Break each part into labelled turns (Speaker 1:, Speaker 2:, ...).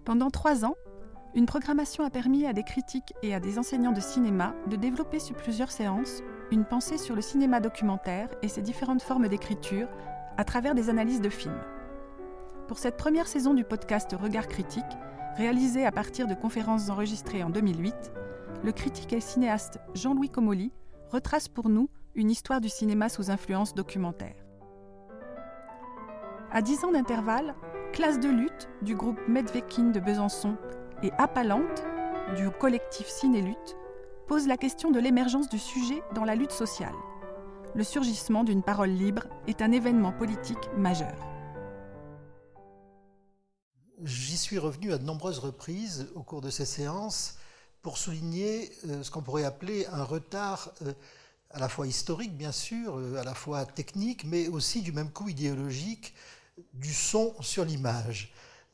Speaker 1: Pendant 3 ans, une programmation a permis à des critiques et à des enseignants de cinéma de développer sur plusieurs séances une pensée sur le cinéma documentaire et ses différentes formes d'écriture à travers des analyses de films. Pour cette première saison du podcast Regard critique, réalisé à partir de conférences enregistrées en 2008, le critique et cinéaste Jean-Louis Comolli retrace pour nous une histoire du cinéma sous influence documentaire. À 10 ans d'intervalle, Classe de lutte du groupe Medvekin de Besançon et Appalante du collectif Ciné-Lutte posent la question de l'émergence du sujet dans la lutte sociale. Le surgissement d'une parole libre est un événement politique majeur.
Speaker 2: J'y suis revenu à de nombreuses reprises au cours de ces séances pour souligner ce qu'on pourrait appeler un retard à la fois historique, bien sûr, à la fois technique, mais aussi du même coup idéologique du son sur l'image.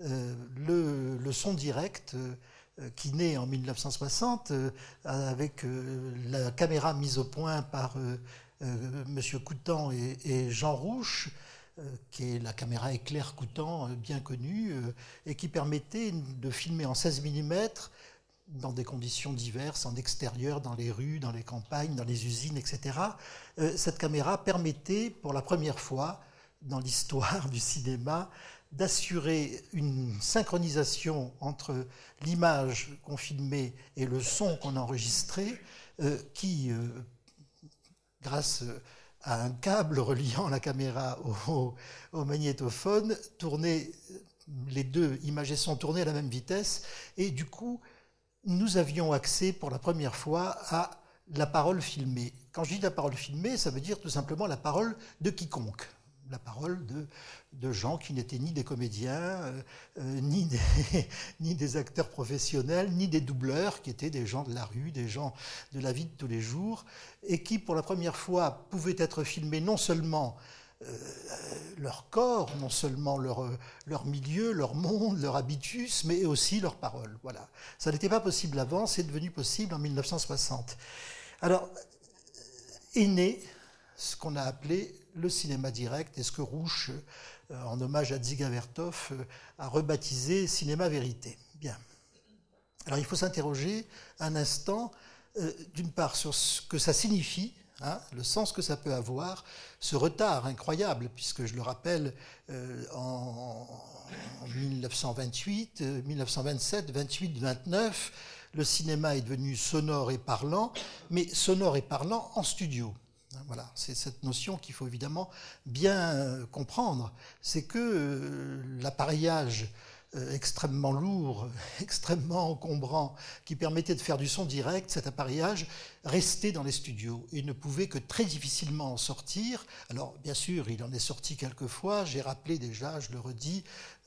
Speaker 2: Le son direct qui naît en 1960 avec la caméra mise au point par Monsieur Coutan et Jean Rouch, qui est la caméra éclair Coutan bien connue, et qui permettait de filmer en 16 mm dans des conditions diverses, en extérieur, dans les rues, dans les campagnes, dans les usines, etc. Cette caméra permettait pour la première fois dans l'histoire du cinéma d'assurer une synchronisation entre l'image qu'on filmait et le son qu'on enregistrait, qui, grâce à un câble reliant la caméra au magnétophone, tournait, les deux images et son tournaient à la même vitesse, et du coup, nous avions accès pour la première fois à la parole filmée. Quand je dis la parole filmée, ça veut dire tout simplement la parole de quiconque. La parole de gens qui n'étaient ni des comédiens, ni des acteurs professionnels, ni des doubleurs, qui étaient des gens de la rue, des gens de la vie de tous les jours, et qui, pour la première fois, pouvaient être filmés non seulement leur corps, non seulement leur milieu, leur monde, leur habitus, mais aussi leurs paroles. Voilà. Ça n'était pas possible avant, c'est devenu possible en 1960. Alors, est né ce qu'on a appelé le cinéma direct, et ce que Rouch, en hommage à Dziga Vertov, a rebaptisé cinéma vérité. Bien. Alors il faut s'interroger un instant, d'une part, sur ce que ça signifie, le sens que ça peut avoir, ce retard incroyable, puisque je le rappelle, en 1928, 1927, 28, 29, le cinéma est devenu sonore et parlant, mais sonore et parlant en studio. Voilà, c'est cette notion qu'il faut évidemment bien comprendre. C'est que l'appareillage extrêmement lourd, extrêmement encombrant, qui permettait de faire du son direct, cet appareillage restait dans les studios et ne pouvait que très difficilement en sortir. Alors, bien sûr, il en est sorti quelquefois. J'ai rappelé déjà, je le redis,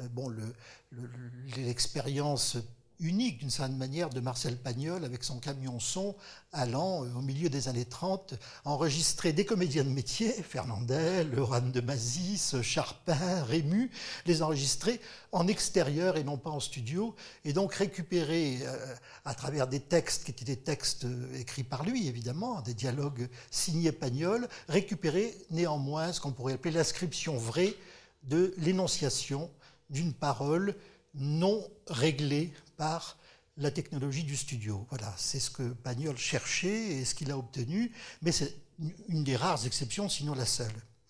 Speaker 2: l'expérience unique d'une certaine manière de Marcel Pagnol avec son camion son allant au milieu des années 30 enregistrer des comédiens de métier, Fernandel, Laurent de Mazis, Charpin, Rému, les enregistrer en extérieur et non pas en studio, et donc récupérer à travers des textes qui étaient des textes écrits par lui évidemment, des dialogues signés Pagnol, récupérer néanmoins ce qu'on pourrait appeler l'inscription vraie de l'énonciation d'une parole non réglée par la technologie du studio. Voilà, c'est ce que Pagnol cherchait et ce qu'il a obtenu, mais c'est une des rares exceptions, sinon la seule.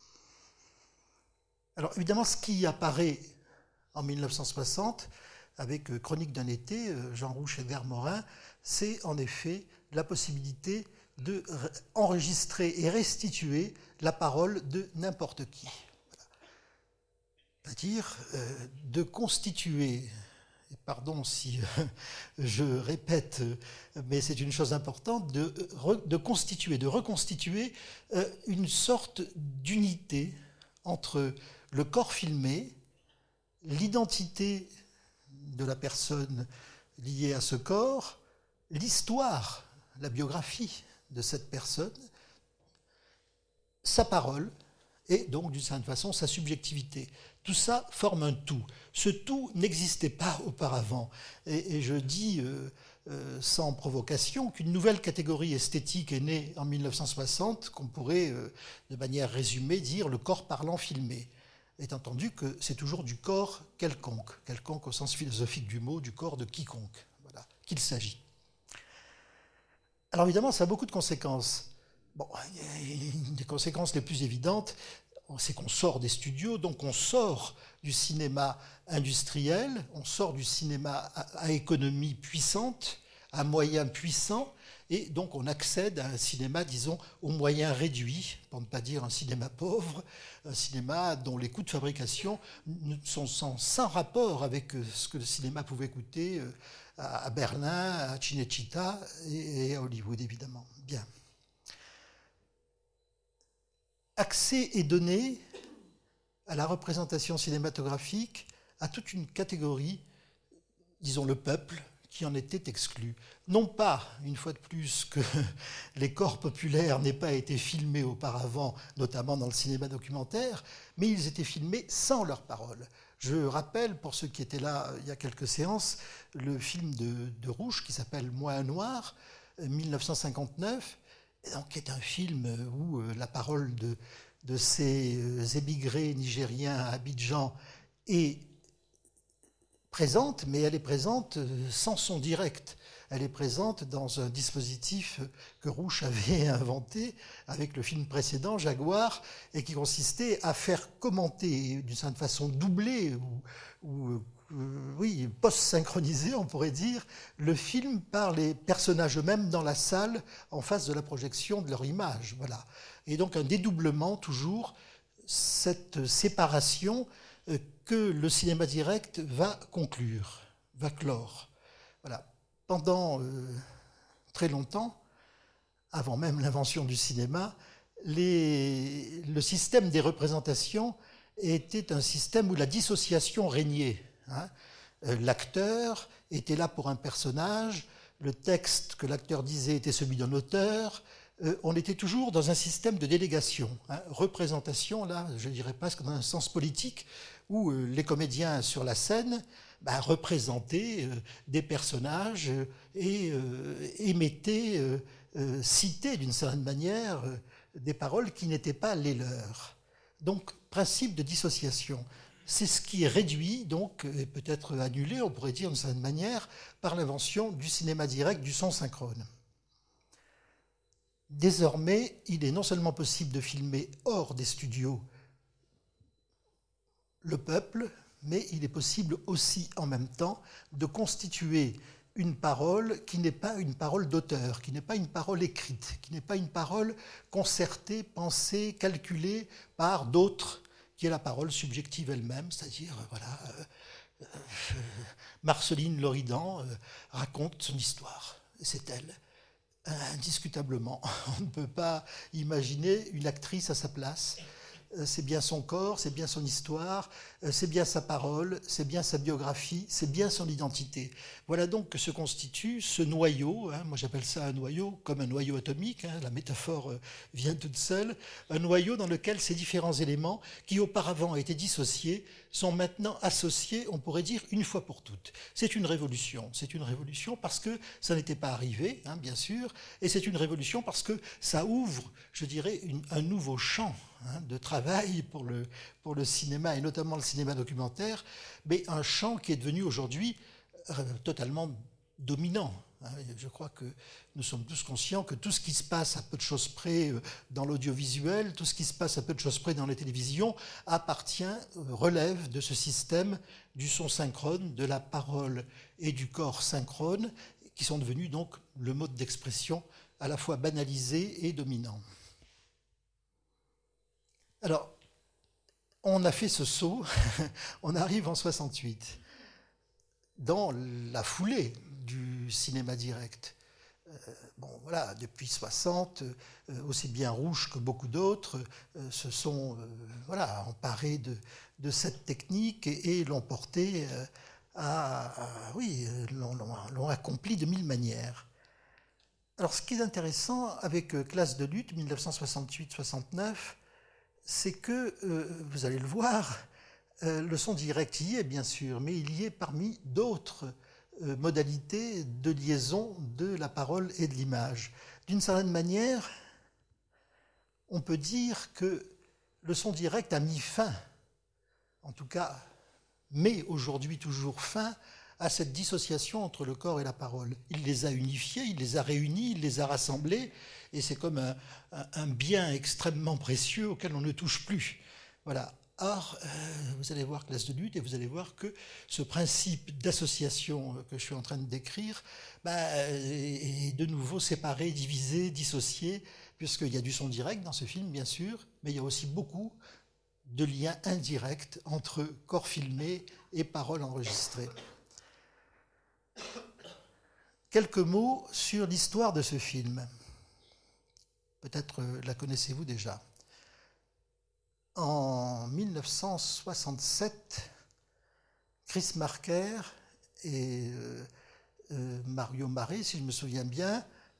Speaker 2: Alors évidemment, ce qui apparaît en 1960, avec Chronique d'un été, Jean Rouch et Edgar Morin, c'est en effet la possibilité d'enregistrer et restituer la parole de n'importe qui. C'est-à-dire de constituer, et pardon si je répète, mais c'est une chose importante, de constituer, de reconstituer une sorte d'unité entre le corps filmé, l'identité de la personne liée à ce corps, l'histoire, la biographie de cette personne, sa parole, et donc, d'une certaine façon, sa subjectivité. Tout ça forme un tout. Ce tout n'existait pas auparavant. Et je dis sans provocation qu'une nouvelle catégorie esthétique est née en 1960, qu'on pourrait, de manière résumée, dire le corps parlant filmé. étant entendu que c'est toujours du corps quelconque au sens philosophique du mot, du corps de quiconque, voilà, qu'il s'agit. Alors évidemment, ça a beaucoup de conséquences. Bon, une des conséquences les plus évidentes, c'est qu'on sort des studios, donc on sort du cinéma industriel, on sort du cinéma à économie puissante, à moyens puissants, et donc on accède à un cinéma, disons, aux moyens réduits, pour ne pas dire un cinéma pauvre, un cinéma dont les coûts de fabrication sont sans rapport avec ce que le cinéma pouvait coûter à Berlin, à Cinecittà et à Hollywood, évidemment. Bien. Accès est donné à la représentation cinématographique à toute une catégorie, disons le peuple, qui en était exclu. Non pas, une fois de plus, que les corps populaires n'aient pas été filmés auparavant, notamment dans le cinéma documentaire, mais ils étaient filmés sans leurs paroles. Je rappelle, pour ceux qui étaient là il y a quelques séances, le film de Rouge qui s'appelle Moi un noir, 1959, qui est un film où la parole de ces émigrés nigériens à Abidjan est présente, mais elle est présente sans son direct. Elle est présente dans un dispositif que Rouch avait inventé avec le film précédent, Jaguar, et qui consistait à faire commenter d'une certaine façon doublée ou oui, post-synchronisé, on pourrait dire, le film par les personnages eux-mêmes dans la salle en face de la projection de leur image. Voilà. Et donc un dédoublement toujours, cette séparation que le cinéma direct va conclure, va clore. Voilà. Pendant très longtemps, avant même l'invention du cinéma, le système des représentations était un système où la dissociation régnait. Hein. L'acteur était là pour un personnage, le texte que l'acteur disait était celui d'un auteur, on était toujours dans un système de délégation. Hein. Représentation, là, je dirais presque dans un sens politique, où les comédiens sur la scène représentaient des personnages et citaient d'une certaine manière des paroles qui n'étaient pas les leurs. Donc, principe de dissociation. C'est ce qui est réduit, donc, et peut-être annulé, on pourrait dire d'une certaine manière, par l'invention du cinéma direct, du son synchrone. Désormais, il est non seulement possible de filmer hors des studios le peuple, mais il est possible aussi en même temps de constituer une parole qui n'est pas une parole d'auteur, qui n'est pas une parole écrite, qui n'est pas une parole concertée, pensée, calculée par d'autres, qui est la parole subjective elle-même, c'est-à-dire, voilà, Marceline Loridan raconte son histoire, c'est elle. Indiscutablement, on ne peut pas imaginer une actrice à sa place. C'est bien son corps, c'est bien son histoire, c'est bien sa parole, c'est bien sa biographie, c'est bien son identité. Voilà donc que se constitue ce noyau, hein, moi j'appelle ça un noyau, comme un noyau atomique, hein, la métaphore vient toute seule, un noyau dans lequel ces différents éléments, qui auparavant étaient dissociés, sont maintenant associés, on pourrait dire, une fois pour toutes. C'est une révolution parce que ça n'était pas arrivé, hein, bien sûr, et c'est une révolution parce que ça ouvre, je dirais, un nouveau champ de travail pour le cinéma, et notamment le cinéma documentaire, mais un champ qui est devenu aujourd'hui totalement dominant. Je crois que nous sommes tous conscients que tout ce qui se passe à peu de choses près dans l'audiovisuel, tout ce qui se passe à peu de choses près dans les télévisions, relève de ce système du son synchrone, de la parole et du corps synchrone, qui sont devenus donc le mode d'expression à la fois banalisé et dominant. Alors, on a fait ce saut, on arrive en 68, dans la foulée du cinéma direct. Bon, voilà, depuis 60, aussi bien Rouch que beaucoup d'autres se sont emparés de cette technique et l'ont portée l'ont accompli de mille manières. Alors, ce qui est intéressant avec Classe de lutte 1968-69, c'est que, vous allez le voir, le son direct y est bien sûr, mais il y est parmi d'autres modalités de liaison de la parole et de l'image. D'une certaine manière, on peut dire que le son direct a mis fin en tout cas, met aujourd'hui toujours fin à cette dissociation entre le corps et la parole. Il les a unifiés, il les a réunis, il les a rassemblés, et c'est comme un bien extrêmement précieux auquel on ne touche plus. Voilà. Or, vous allez voir Classe de lutte et vous allez voir que ce principe d'association que je suis en train de décrire est de nouveau séparé, divisé, dissocié, puisqu'il y a du son direct dans ce film, bien sûr, mais il y a aussi beaucoup de liens indirects entre corps filmé et paroles enregistrées. Quelques mots sur l'histoire de ce film. Peut-être la connaissez-vous déjà. En 1967, Chris Marker et Mario Maré, si je me souviens bien,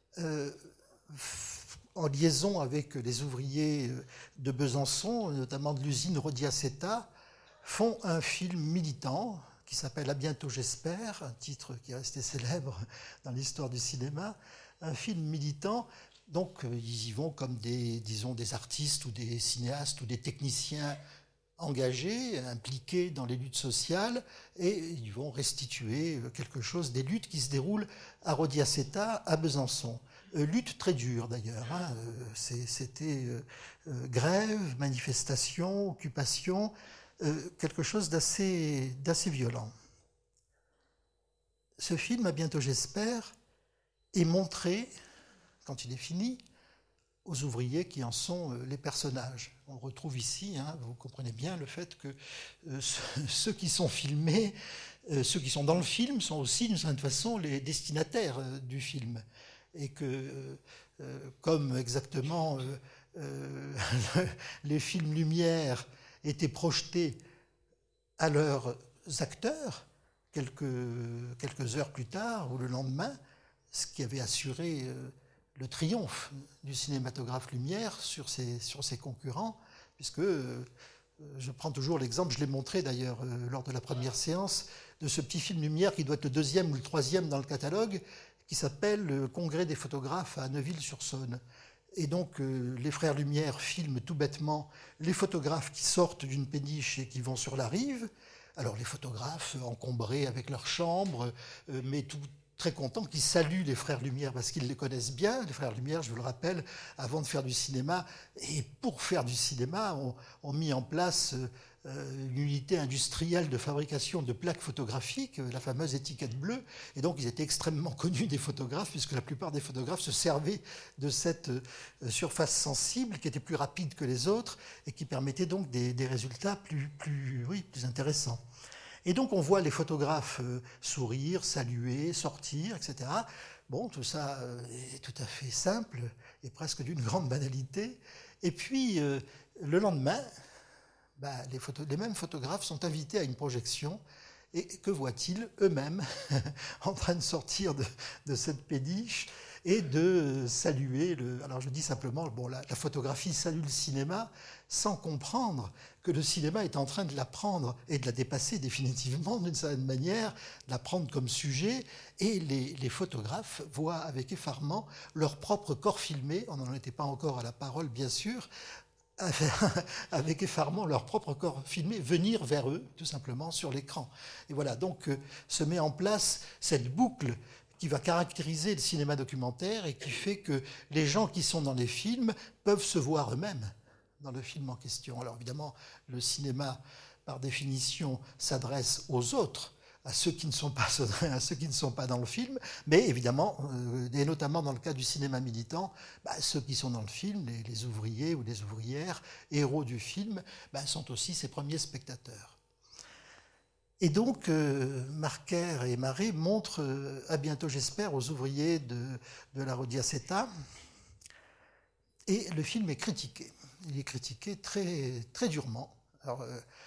Speaker 2: en liaison avec les ouvriers de Besançon, notamment de l'usine Rodiaceta, font un film militant qui s'appelle « À bientôt j'espère », un titre qui est resté célèbre dans l'histoire du cinéma, un film militant. Donc ils y vont comme des artistes ou des cinéastes ou des techniciens engagés, impliqués dans les luttes sociales, et ils vont restituer quelque chose des luttes qui se déroulent à Rodiaceta, à Besançon. Lutte très dure d'ailleurs, hein. C'était grève, manifestation, occupation, quelque chose d'assez violent. Ce film, « À bientôt j'espère », est montré, quand il est fini, aux ouvriers qui en sont les personnages. On retrouve ici, hein, vous comprenez bien, le fait que ceux qui sont filmés, ceux qui sont dans le film, sont aussi d'une certaine façon les destinataires du film. Et que, comme exactement les films Lumière étaient projetés à leurs acteurs, quelques heures plus tard ou le lendemain, ce qui avait assuré le triomphe du cinématographe Lumière sur ses concurrents, puisque je prends toujours l'exemple, je l'ai montré d'ailleurs lors de la première séance, de ce petit film Lumière qui doit être le 2e ou le 3e dans le catalogue, qui s'appelle le Congrès des photographes à Neuville-sur-Saône. Et donc les frères Lumière filment tout bêtement les photographes qui sortent d'une péniche et qui vont sur la rive. Alors les photographes encombrés avec leur chambre, mais tout très contents, qui saluent les frères Lumière parce qu'ils les connaissent bien. Les frères Lumière, je vous le rappelle, avant de faire du cinéma, et pour faire du cinéma, ont mis en place une unité industrielle de fabrication de plaques photographiques, la fameuse étiquette bleue, et donc ils étaient extrêmement connus des photographes, puisque la plupart des photographes se servaient de cette surface sensible, qui était plus rapide que les autres, et qui permettait donc des résultats plus intéressants. Et donc on voit les photographes sourire, saluer, sortir, etc. Bon, tout ça est tout à fait simple, et presque d'une grande banalité. Et puis, le lendemain, les mêmes photographes sont invités à une projection, et que voient-ils eux-mêmes en train de sortir de cette péniche et de saluer alors je dis simplement, bon, la photographie salue le cinéma sans comprendre que le cinéma est en train de la prendre et de la dépasser définitivement d'une certaine manière, de la prendre comme sujet, et les photographes voient avec effarement leur propre corps filmé, on n'en était pas encore à la parole bien sûr, avec effarement leur propre corps filmé venir vers eux, tout simplement, sur l'écran. Et voilà, donc se met en place cette boucle qui va caractériser le cinéma documentaire et qui fait que les gens qui sont dans les films peuvent se voir eux-mêmes dans le film en question. Alors évidemment, le cinéma, par définition, s'adresse aux autres, à ceux qui ne sont pas dans le film, mais évidemment, et notamment dans le cas du cinéma militant, ceux qui sont dans le film, les ouvriers ou les ouvrières, héros du film, sont aussi ses premiers spectateurs. Et donc, Marker et Maré montrent « À bientôt j'espère » aux ouvriers de la Rodiaceta, et le film est critiqué. Il est critiqué très, très durement. Alors,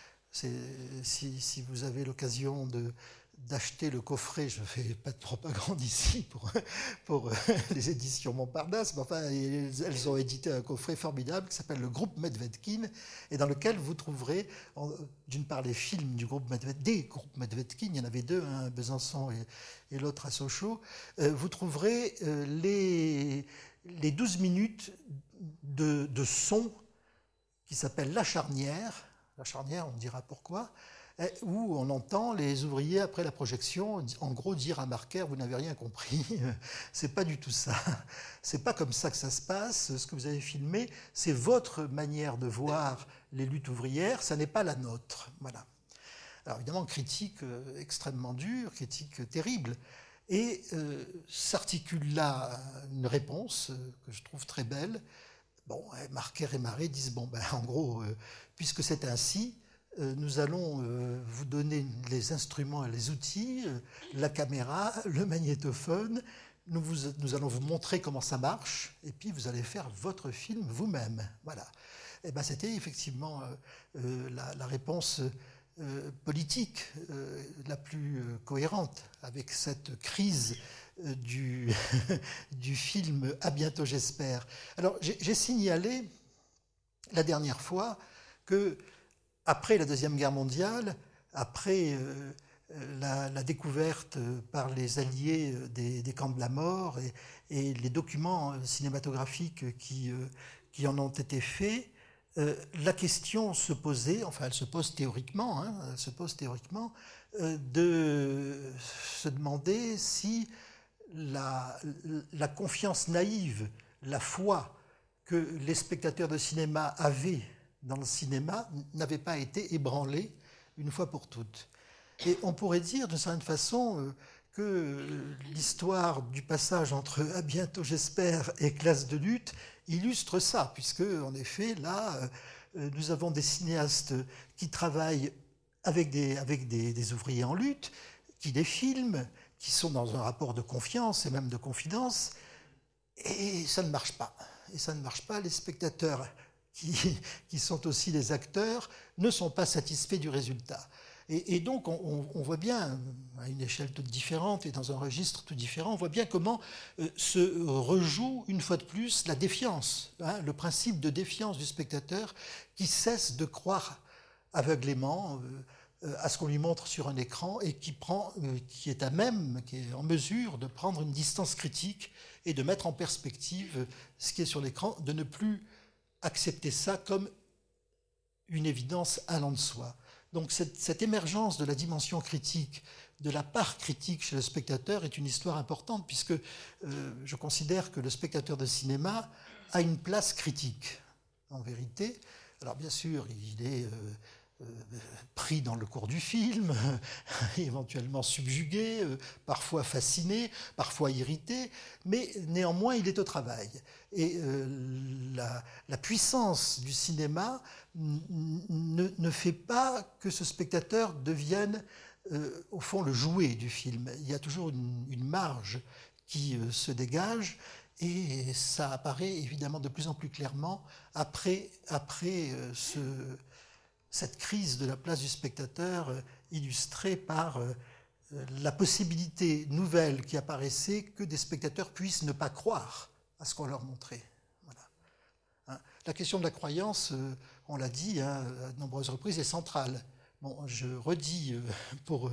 Speaker 2: si vous avez l'occasion d'acheter le coffret, je ne fais pas de propagande ici pour les éditions Montparnasse, mais enfin, elles ont édité un coffret formidable qui s'appelle le groupe Medvedkin, et dans lequel vous trouverez, d'une part, les films des groupes Medvedkin, il y en avait deux, un à Besançon et l'autre à Sochaux, vous trouverez les 12 minutes de son qui s'appelle La Charnière, la charnière, on dira pourquoi, où on entend les ouvriers, après la projection, en gros dire à Marker, vous n'avez rien compris, c'est pas du tout ça. C'est pas comme ça que ça se passe. Ce que vous avez filmé, c'est votre manière de voir les luttes ouvrières, ça n'est pas la nôtre. Voilà. Alors évidemment, critique extrêmement dure, critique terrible. Et s'articule là une réponse que je trouve très belle. Bon, Marker et Marais disent, bon, ben, en gros, puisque c'est ainsi, nous allons vous donner les instruments et les outils, la caméra, le magnétophone, nous allons vous montrer comment ça marche, et puis vous allez faire votre film vous-même. Voilà. Et ben, c'était effectivement la réponse politique la plus cohérente avec cette crise du film « À bientôt, j'espère ». Alors, j'ai signalé la dernière fois que après la Deuxième Guerre mondiale, après la découverte par les Alliés des camps de la mort et les documents cinématographiques qui en ont été faits, la question se posait, enfin elle se pose théoriquement, de se demander si la confiance naïve, la foi que les spectateurs de cinéma avaient dans le cinéma n'avait pas été ébranlée une fois pour toutes. Et on pourrait dire d'une certaine façon que l'histoire du passage entre « À bientôt j'espère » et « Classe de lutte » illustre ça, puisque en effet là nous avons des cinéastes qui travaillent avec des ouvriers en lutte, qui les filment, qui sont dans un rapport de confiance et même de confidence, et ça ne marche pas. Et ça ne marche pas, les spectateurs qui sont aussi les acteurs ne sont pas satisfaits du résultat. Et donc on voit bien, à une échelle toute différente et dans un registre tout différent, on voit bien comment se rejoue une fois de plus la défiance, hein, le principe de défiance du spectateur qui cesse de croire aveuglément à ce qu'on lui montre sur un écran et qui est en mesure de prendre une distance critique et de mettre en perspective ce qui est sur l'écran, de ne plus accepter ça comme une évidence allant de soi. Donc cette émergence de la dimension critique, de la part critique chez le spectateur est une histoire importante puisque je considère que le spectateur de cinéma a une place critique, en vérité. Alors bien sûr, il est pris dans le cours du film, éventuellement subjugué, parfois fasciné, parfois irrité, mais néanmoins il est au travail. Et la puissance du cinéma ne fait pas que ce spectateur devienne au fond le jouet du film. Il y a toujours une marge qui se dégage et ça apparaît évidemment de plus en plus clairement après cette crise de la place du spectateur illustrée par la possibilité nouvelle qui apparaissait que des spectateurs puissent ne pas croire à ce qu'on leur montrait. Voilà. Hein, la question de la croyance, on l'a dit à de nombreuses reprises, est centrale. Bon, je redis pour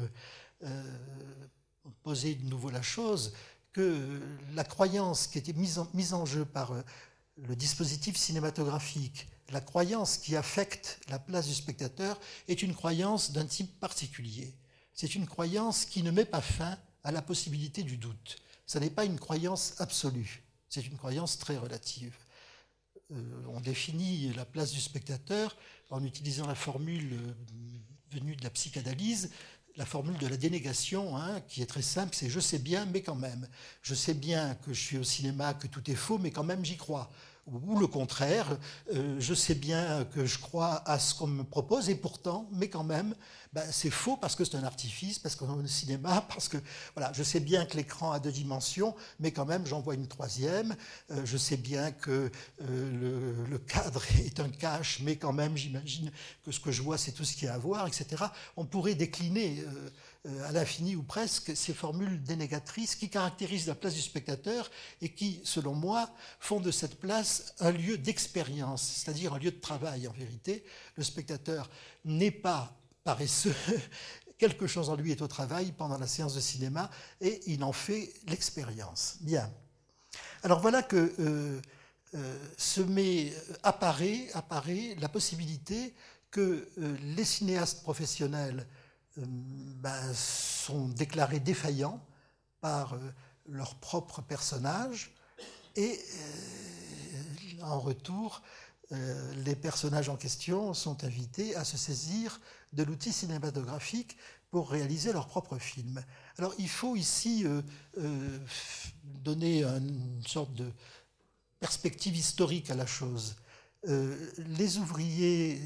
Speaker 2: poser de nouveau la chose, que la croyance qui était mise en jeu par le dispositif cinématographique, la croyance qui affecte la place du spectateur est une croyance d'un type particulier. C'est une croyance qui ne met pas fin à la possibilité du doute. Ce n'est pas une croyance absolue, c'est une croyance très relative. On définit la place du spectateur en utilisant la formule venue de la psychanalyse, la formule de la dénégation, hein, qui est très simple, c'est « je sais bien, mais quand même ». Je sais bien que je suis au cinéma, que tout est faux, mais quand même j'y crois. Ou le contraire, je sais bien que je crois à ce qu'on me propose et pourtant, mais quand même, c'est faux parce que c'est un artifice, parce qu'on est au cinéma, parce que voilà, je sais bien que l'écran a 2 dimensions, mais quand même j'en vois une 3e. Je sais bien que le cadre est un cache, mais quand même j'imagine que ce que je vois c'est tout ce qu'il y a à voir, etc. On pourrait décliner à l'infini ou presque ces formules dénégatrices qui caractérisent la place du spectateur et qui, selon moi, font de cette place un lieu d'expérience, c'est-à-dire un lieu de travail en vérité. Le spectateur n'est pas paresseux, quelque chose en lui est au travail pendant la séance de cinéma et il en fait l'expérience. Bien. Alors voilà que apparaît la possibilité que les cinéastes professionnels sont déclarés défaillants par leurs propres personnages et en retour, les personnages en question sont invités à se saisir de l'outil cinématographique pour réaliser leur propre film. Alors il faut ici donner une sorte de perspective historique à la chose. Les ouvriers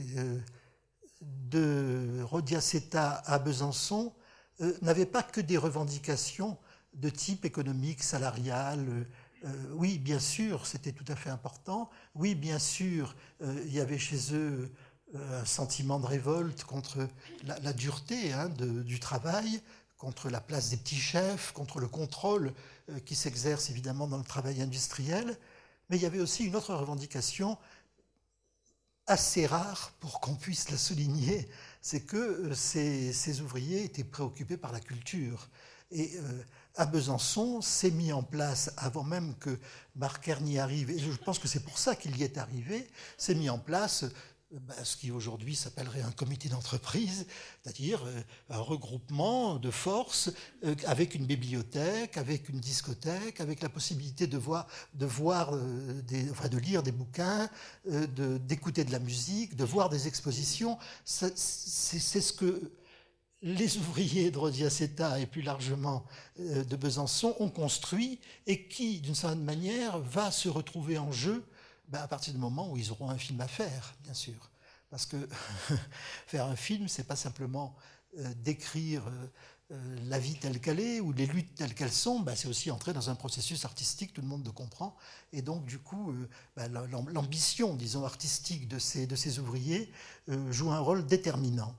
Speaker 2: de Rodiaceta à Besançon n'avaient pas que des revendications de type économique, salarial. Oui, bien sûr, c'était tout à fait important. Oui, bien sûr, il y avait chez eux un sentiment de révolte contre la dureté du travail, contre la place des petits chefs, contre le contrôle qui s'exerce évidemment dans le travail industriel. Mais il y avait aussi une autre revendication assez rare pour qu'on puisse la souligner, c'est que ces ouvriers étaient préoccupés par la culture. Et à Besançon, s'est mis en place, avant même que Barker n'y arrive, et je pense que c'est pour ça qu'il y est arrivé, s'est mis en place ce qui aujourd'hui s'appellerait un comité d'entreprise, c'est-à-dire un regroupement de forces avec une bibliothèque, avec une discothèque, avec la possibilité de lire des bouquins, d'écouter de la musique, de voir des expositions. C'est ce que les ouvriers de Rodiaceta et plus largement de Besançon ont construit et qui, d'une certaine manière, va se retrouver en jeu à partir du moment où ils auront un film à faire, bien sûr. Parce que faire un film, c'est pas simplement décrire la vie telle qu'elle est ou les luttes telles qu'elles sont, c'est aussi entrer dans un processus artistique, tout le monde le comprend. Et donc, du coup, l'ambition, disons, artistique de ces ouvriers joue un rôle déterminant.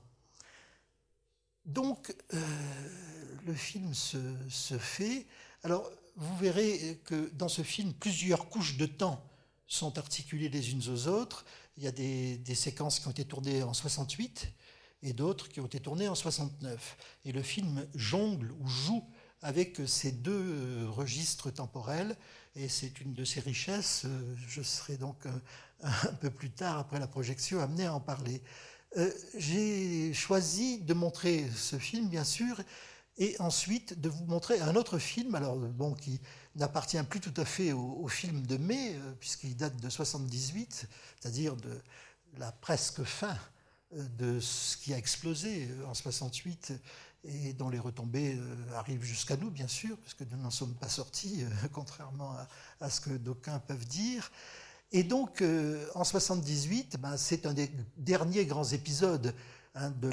Speaker 2: Donc, le film se fait. Alors, vous verrez que dans ce film, plusieurs couches de temps sont articulées les unes aux autres. Il y a des séquences qui ont été tournées en 68 et d'autres qui ont été tournées en 69. Et le film jongle ou joue avec ces deux registres temporels et c'est une de ses richesses. Je serai donc un peu plus tard, après la projection, amené à en parler. J'ai choisi de montrer ce film, bien sûr, et ensuite de vous montrer un autre film, alors bon, qui n'appartient plus tout à fait au film de mai, puisqu'il date de 78, c'est-à-dire de la presque fin de ce qui a explosé en 68 et dont les retombées arrivent jusqu'à nous, bien sûr, puisque nous n'en sommes pas sortis, contrairement à ce que d'aucuns peuvent dire. Et donc, en 78, c'est un des derniers grands épisodes de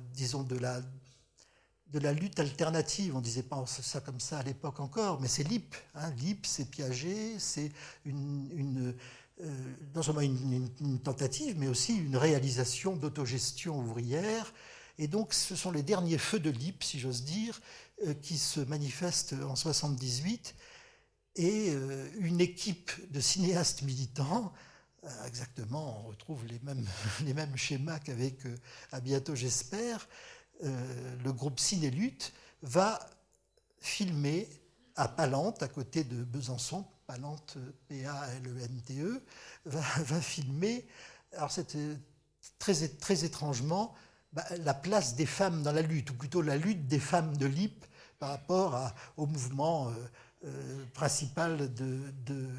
Speaker 2: la lutte alternative. On ne disait pas ça comme ça à l'époque encore, mais c'est l'IP. L'IP, c'est Piaget, c'est non seulement une tentative, mais aussi une réalisation d'autogestion ouvrière. Et donc, ce sont les derniers feux de l'IP, si j'ose dire, qui se manifestent en 78. Et une équipe de cinéastes militants, exactement, on retrouve les mêmes schémas qu'avec À bientôt j'espère, le groupe Ciné-Lutte va filmer à Palente, à côté de Besançon, Palente, P-A-L-E-N-T-E, va filmer, alors c'était très étrangement, la place des femmes dans la lutte, ou plutôt la lutte des femmes de l'IP par rapport au mouvement principal de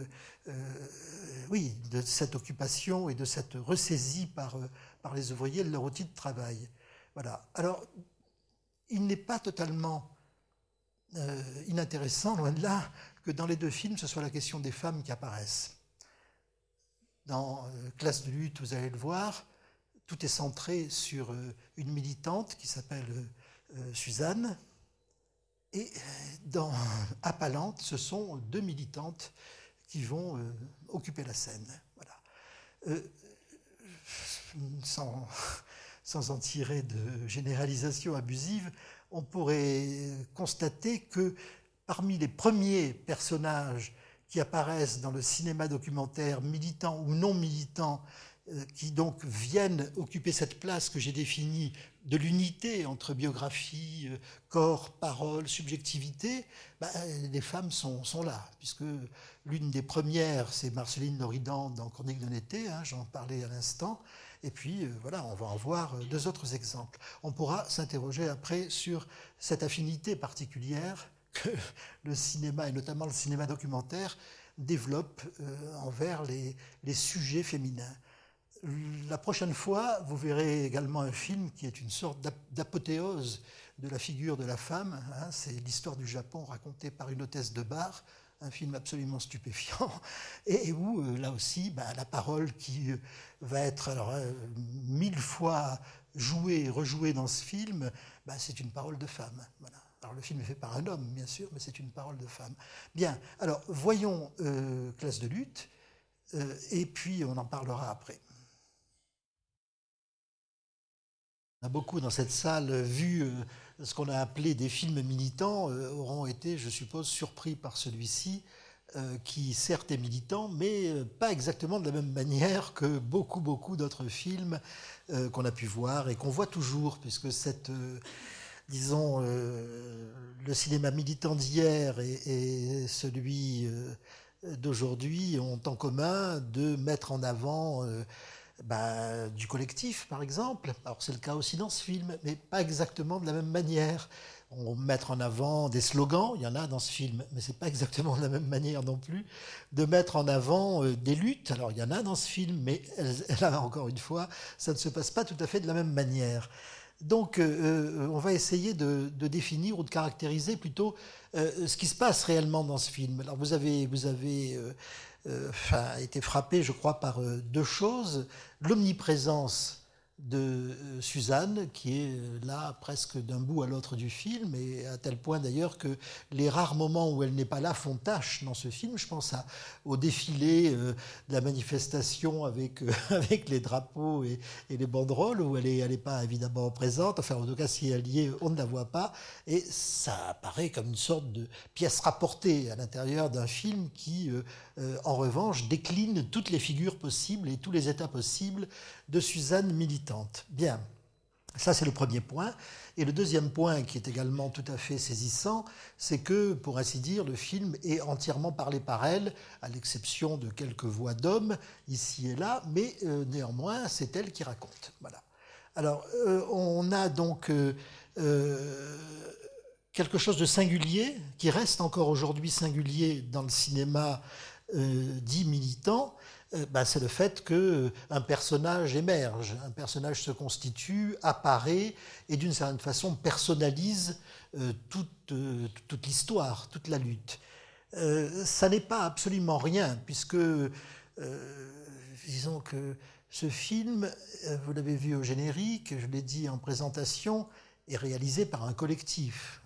Speaker 2: cette occupation et de cette ressaisie par les ouvriers de leur outil de travail. Voilà. Alors, il n'est pas totalement inintéressant, loin de là, que dans les deux films, ce soit la question des femmes qui apparaissent. Dans Classe de lutte, vous allez le voir, tout est centré sur une militante qui s'appelle Suzanne. Et à Palente, ce sont deux militantes qui vont occuper la scène. Voilà. Sans en tirer de généralisation abusive, on pourrait constater que parmi les premiers personnages qui apparaissent dans le cinéma documentaire, militant ou non militant, qui donc viennent occuper cette place que j'ai définie de l'unité entre biographie, corps, parole, subjectivité, les femmes sont là, puisque l'une des premières, c'est Marceline Loridan dans Chronique d'un été, j'en parlais à l'instant, et puis voilà, on va en voir deux autres exemples. On pourra s'interroger après sur cette affinité particulière que le cinéma, et notamment le cinéma documentaire, développe envers les sujets féminins. La prochaine fois, vous verrez également un film qui est une sorte d'apothéose de la figure de la femme. C'est l'histoire du Japon racontée par une hôtesse de bar, un film absolument stupéfiant, et où, là aussi, la parole qui va être 1000 fois jouée et rejouée dans ce film, c'est une parole de femme. Voilà. Alors le film est fait par un homme, bien sûr, mais c'est une parole de femme. Bien, alors voyons Classe de lutte, et puis on en parlera après. On a beaucoup dans cette salle vu ce qu'on a appelé des films militants, auront été, je suppose, surpris par celui-ci, qui certes est militant, mais pas exactement de la même manière que beaucoup d'autres films qu'on a pu voir et qu'on voit toujours, puisque cette... disons, le cinéma militant d'hier et celui d'aujourd'hui ont en commun de mettre en avant du collectif, par exemple. Alors c'est le cas aussi dans ce film, mais pas exactement de la même manière. On va mettre en avant des slogans, il y en a dans ce film, mais c'est pas exactement de la même manière non plus. De mettre en avant des luttes, alors il y en a dans ce film, mais là encore une fois, ça ne se passe pas tout à fait de la même manière. Donc, on va essayer de définir ou de caractériser plutôt ce qui se passe réellement dans ce film. Alors, vous avez été frappé, je crois, par deux choses. L'omniprésence de Suzanne, qui est là presque d'un bout à l'autre du film, et à tel point d'ailleurs que les rares moments où elle n'est pas là font tâche dans ce film. Je pense au défilé de la manifestation avec les drapeaux et les banderoles, où elle est pas évidemment présente. Enfin, en tout cas, si elle y est, on ne la voit pas. Et ça apparaît comme une sorte de pièce rapportée à l'intérieur d'un film qui, en revanche, décline toutes les figures possibles et tous les états possibles de Suzanne militante. Bien, ça c'est le premier point. Et le deuxième point, qui est également tout à fait saisissant, c'est que, pour ainsi dire, le film est entièrement parlé par elle, à l'exception de quelques voix d'hommes, ici et là, mais néanmoins, c'est elle qui raconte. Voilà. Alors, on a donc quelque chose de singulier, qui reste encore aujourd'hui singulier dans le cinéma dit militant, c'est le fait qu'un personnage émerge, un personnage se constitue, apparaît et d'une certaine façon personnalise toute l'histoire, toute la lutte. Ça n'est pas absolument rien, puisque disons que ce film, vous l'avez vu au générique, je l'ai dit en présentation, est réalisé par un collectif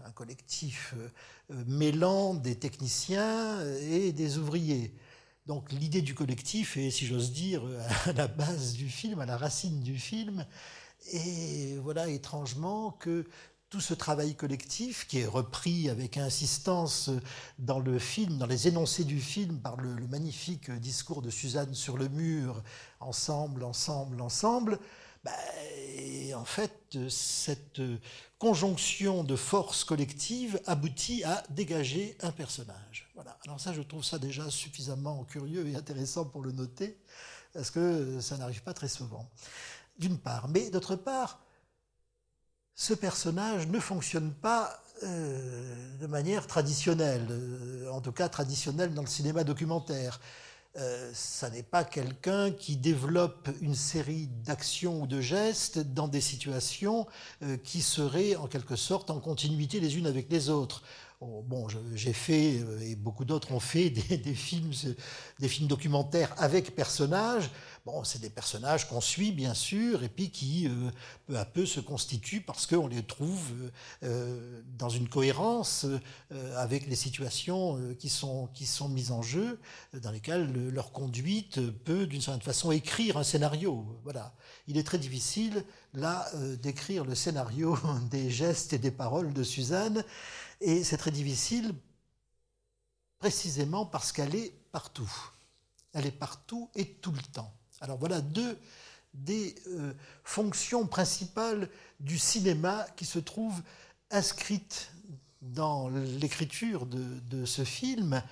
Speaker 2: mêlant des techniciens et des ouvriers. Donc l'idée du collectif est, si j'ose dire, à la base du film, à la racine du film. Et voilà étrangement que tout ce travail collectif, qui est repris avec insistance dans le film, dans les énoncés du film, par le magnifique discours de Suzanne sur le mur, ensemble, ensemble, ensemble, et en fait, cette conjonction de forces collectives aboutit à dégager un personnage. Voilà. Alors ça, je trouve ça déjà suffisamment curieux et intéressant pour le noter, parce que ça n'arrive pas très souvent, d'une part. Mais d'autre part, ce personnage ne fonctionne pas de manière traditionnelle, en tout cas traditionnelle dans le cinéma documentaire. Ça n'est pas quelqu'un qui développe une série d'actions ou de gestes dans des situations qui seraient en quelque sorte en continuité les unes avec les autres. Bon, j'ai fait, et beaucoup d'autres ont fait, des films documentaires avec personnages. Bon, c'est des personnages qu'on suit, bien sûr, et puis qui, peu à peu, se constituent parce qu'on les trouve dans une cohérence avec les situations qui sont mises en jeu, dans lesquelles leur conduite peut, d'une certaine façon, écrire un scénario. Voilà. Il est très difficile, là, d'écrire le scénario des gestes et des paroles de Suzanne, et c'est très difficile précisément parce qu'elle est partout. Elle est partout et tout le temps. Alors voilà deux des fonctions principales du cinéma qui se trouvent inscrites dans l'écriture de ce film.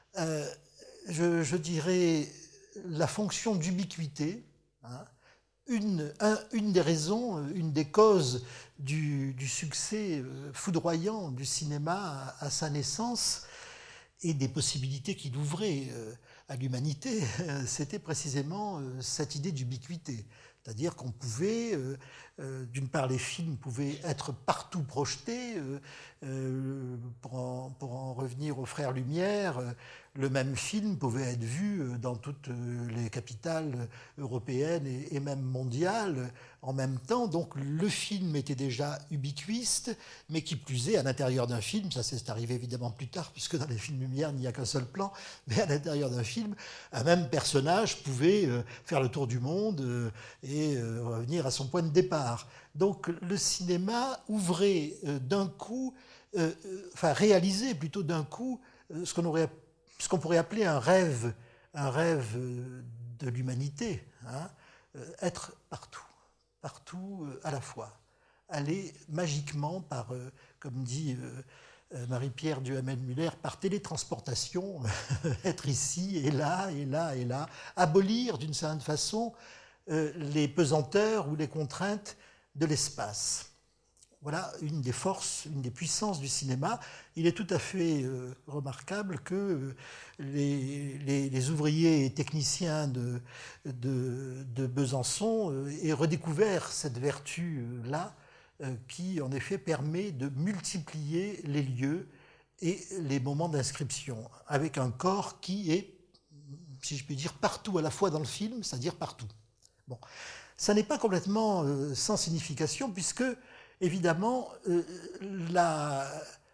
Speaker 2: Je dirais la fonction d'ubiquité, hein, une des raisons, une des causes du succès foudroyant du cinéma à sa naissance et des possibilités qu'il ouvrait à l'humanité, c'était précisément cette idée d'ubiquité. C'est-à-dire qu'on pouvait, d'une part, les films pouvaient être partout projetés. Pour en revenir aux Frères Lumière, le même film pouvait être vu dans toutes les capitales européennes et même mondiales en même temps. Donc le film était déjà ubiquiste, mais qui plus est, à l'intérieur d'un film, ça c'est arrivé évidemment plus tard, puisque dans les films Lumière, il n'y a qu'un seul plan, mais à l'intérieur d'un film, un même personnage pouvait faire le tour du monde et revenir à son point de départ. Donc le cinéma ouvrait d'un coup, réalisait plutôt d'un coup ce qu'on pourrait appeler un rêve de l'humanité, hein, être partout à la fois, aller magiquement par, comme dit Marie-Pierre Duhamel-Muller, par télétransportation, être ici et là, et là, et là, abolir d'une certaine façon les pesanteurs ou les contraintes de l'espace. Voilà une des forces, une des puissances du cinéma. Il est tout à fait remarquable que les ouvriers et techniciens de Besançon aient redécouvert cette vertu-là qui, en effet, permet de multiplier les lieux et les moments d'inscription, avec un corps qui est, si je puis dire, partout à la fois dans le film, c'est-à-dire partout. Bon, ça n'est pas complètement sans signification, puisque évidemment, la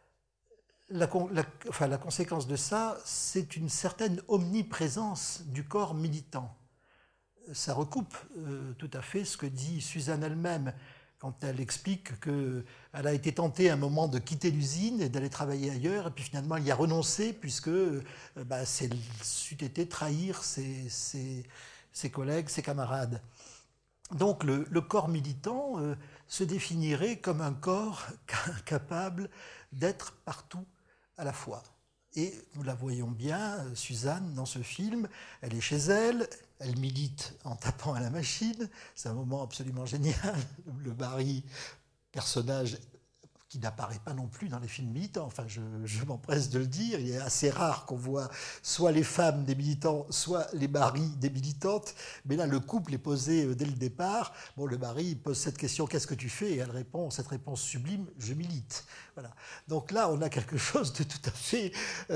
Speaker 2: conséquence de ça, c'est une certaine omniprésence du corps militant. Ça recoupe tout à fait ce que dit Suzanne elle-même quand elle explique qu'elle a été tentée à un moment de quitter l'usine et d'aller travailler ailleurs, et puis finalement elle y a renoncé, puisque c'eût été trahir ses collègues, ses camarades. Donc le corps militant se définirait comme un corps capable d'être partout à la fois. Et nous la voyons bien, Suzanne, dans ce film, elle est chez elle, elle milite en tapant à la machine, c'est un moment absolument génial, le Barry, personnage qui n'apparaît pas non plus dans les films militants, enfin je m'empresse de le dire, il est assez rare qu'on voit soit les femmes des militants, soit les maris des militantes, mais là le couple est posé dès le départ. Bon, le mari pose cette question, qu'est-ce que tu fais? Et elle répond, cette réponse sublime, je milite. Voilà. Donc là on a quelque chose de tout à fait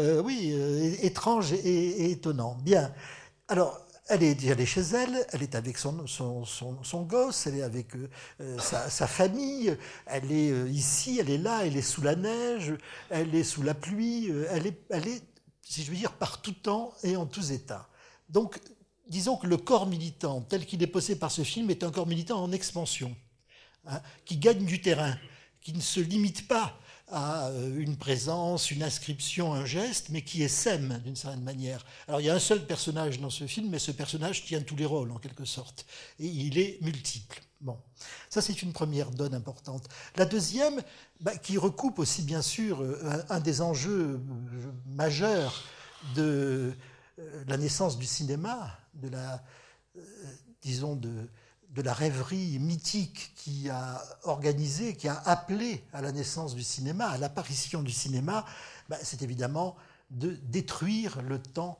Speaker 2: étrange et étonnant. Bien, alors elle est chez elle, elle est avec son gosse, elle est avec sa famille, elle est ici, elle est là, elle est sous la neige, elle est sous la pluie, elle est, si je veux dire, par tout temps et en tous états. Donc, disons que le corps militant, tel qu'il est posé par ce film, est un corps militant en expansion, hein, qui gagne du terrain, qui ne se limite pas à une présence, une inscription, un geste, mais qui essaime d'une certaine manière. Alors il y a un seul personnage dans ce film, mais ce personnage tient tous les rôles en quelque sorte, et il est multiple. Bon, ça c'est une première donne importante. La deuxième, qui recoupe aussi bien sûr un des enjeux majeurs de la naissance du cinéma, de la, disons, de la rêverie mythique qui a organisé, qui a appelé à la naissance du cinéma, à l'apparition du cinéma, c'est évidemment de détruire le temps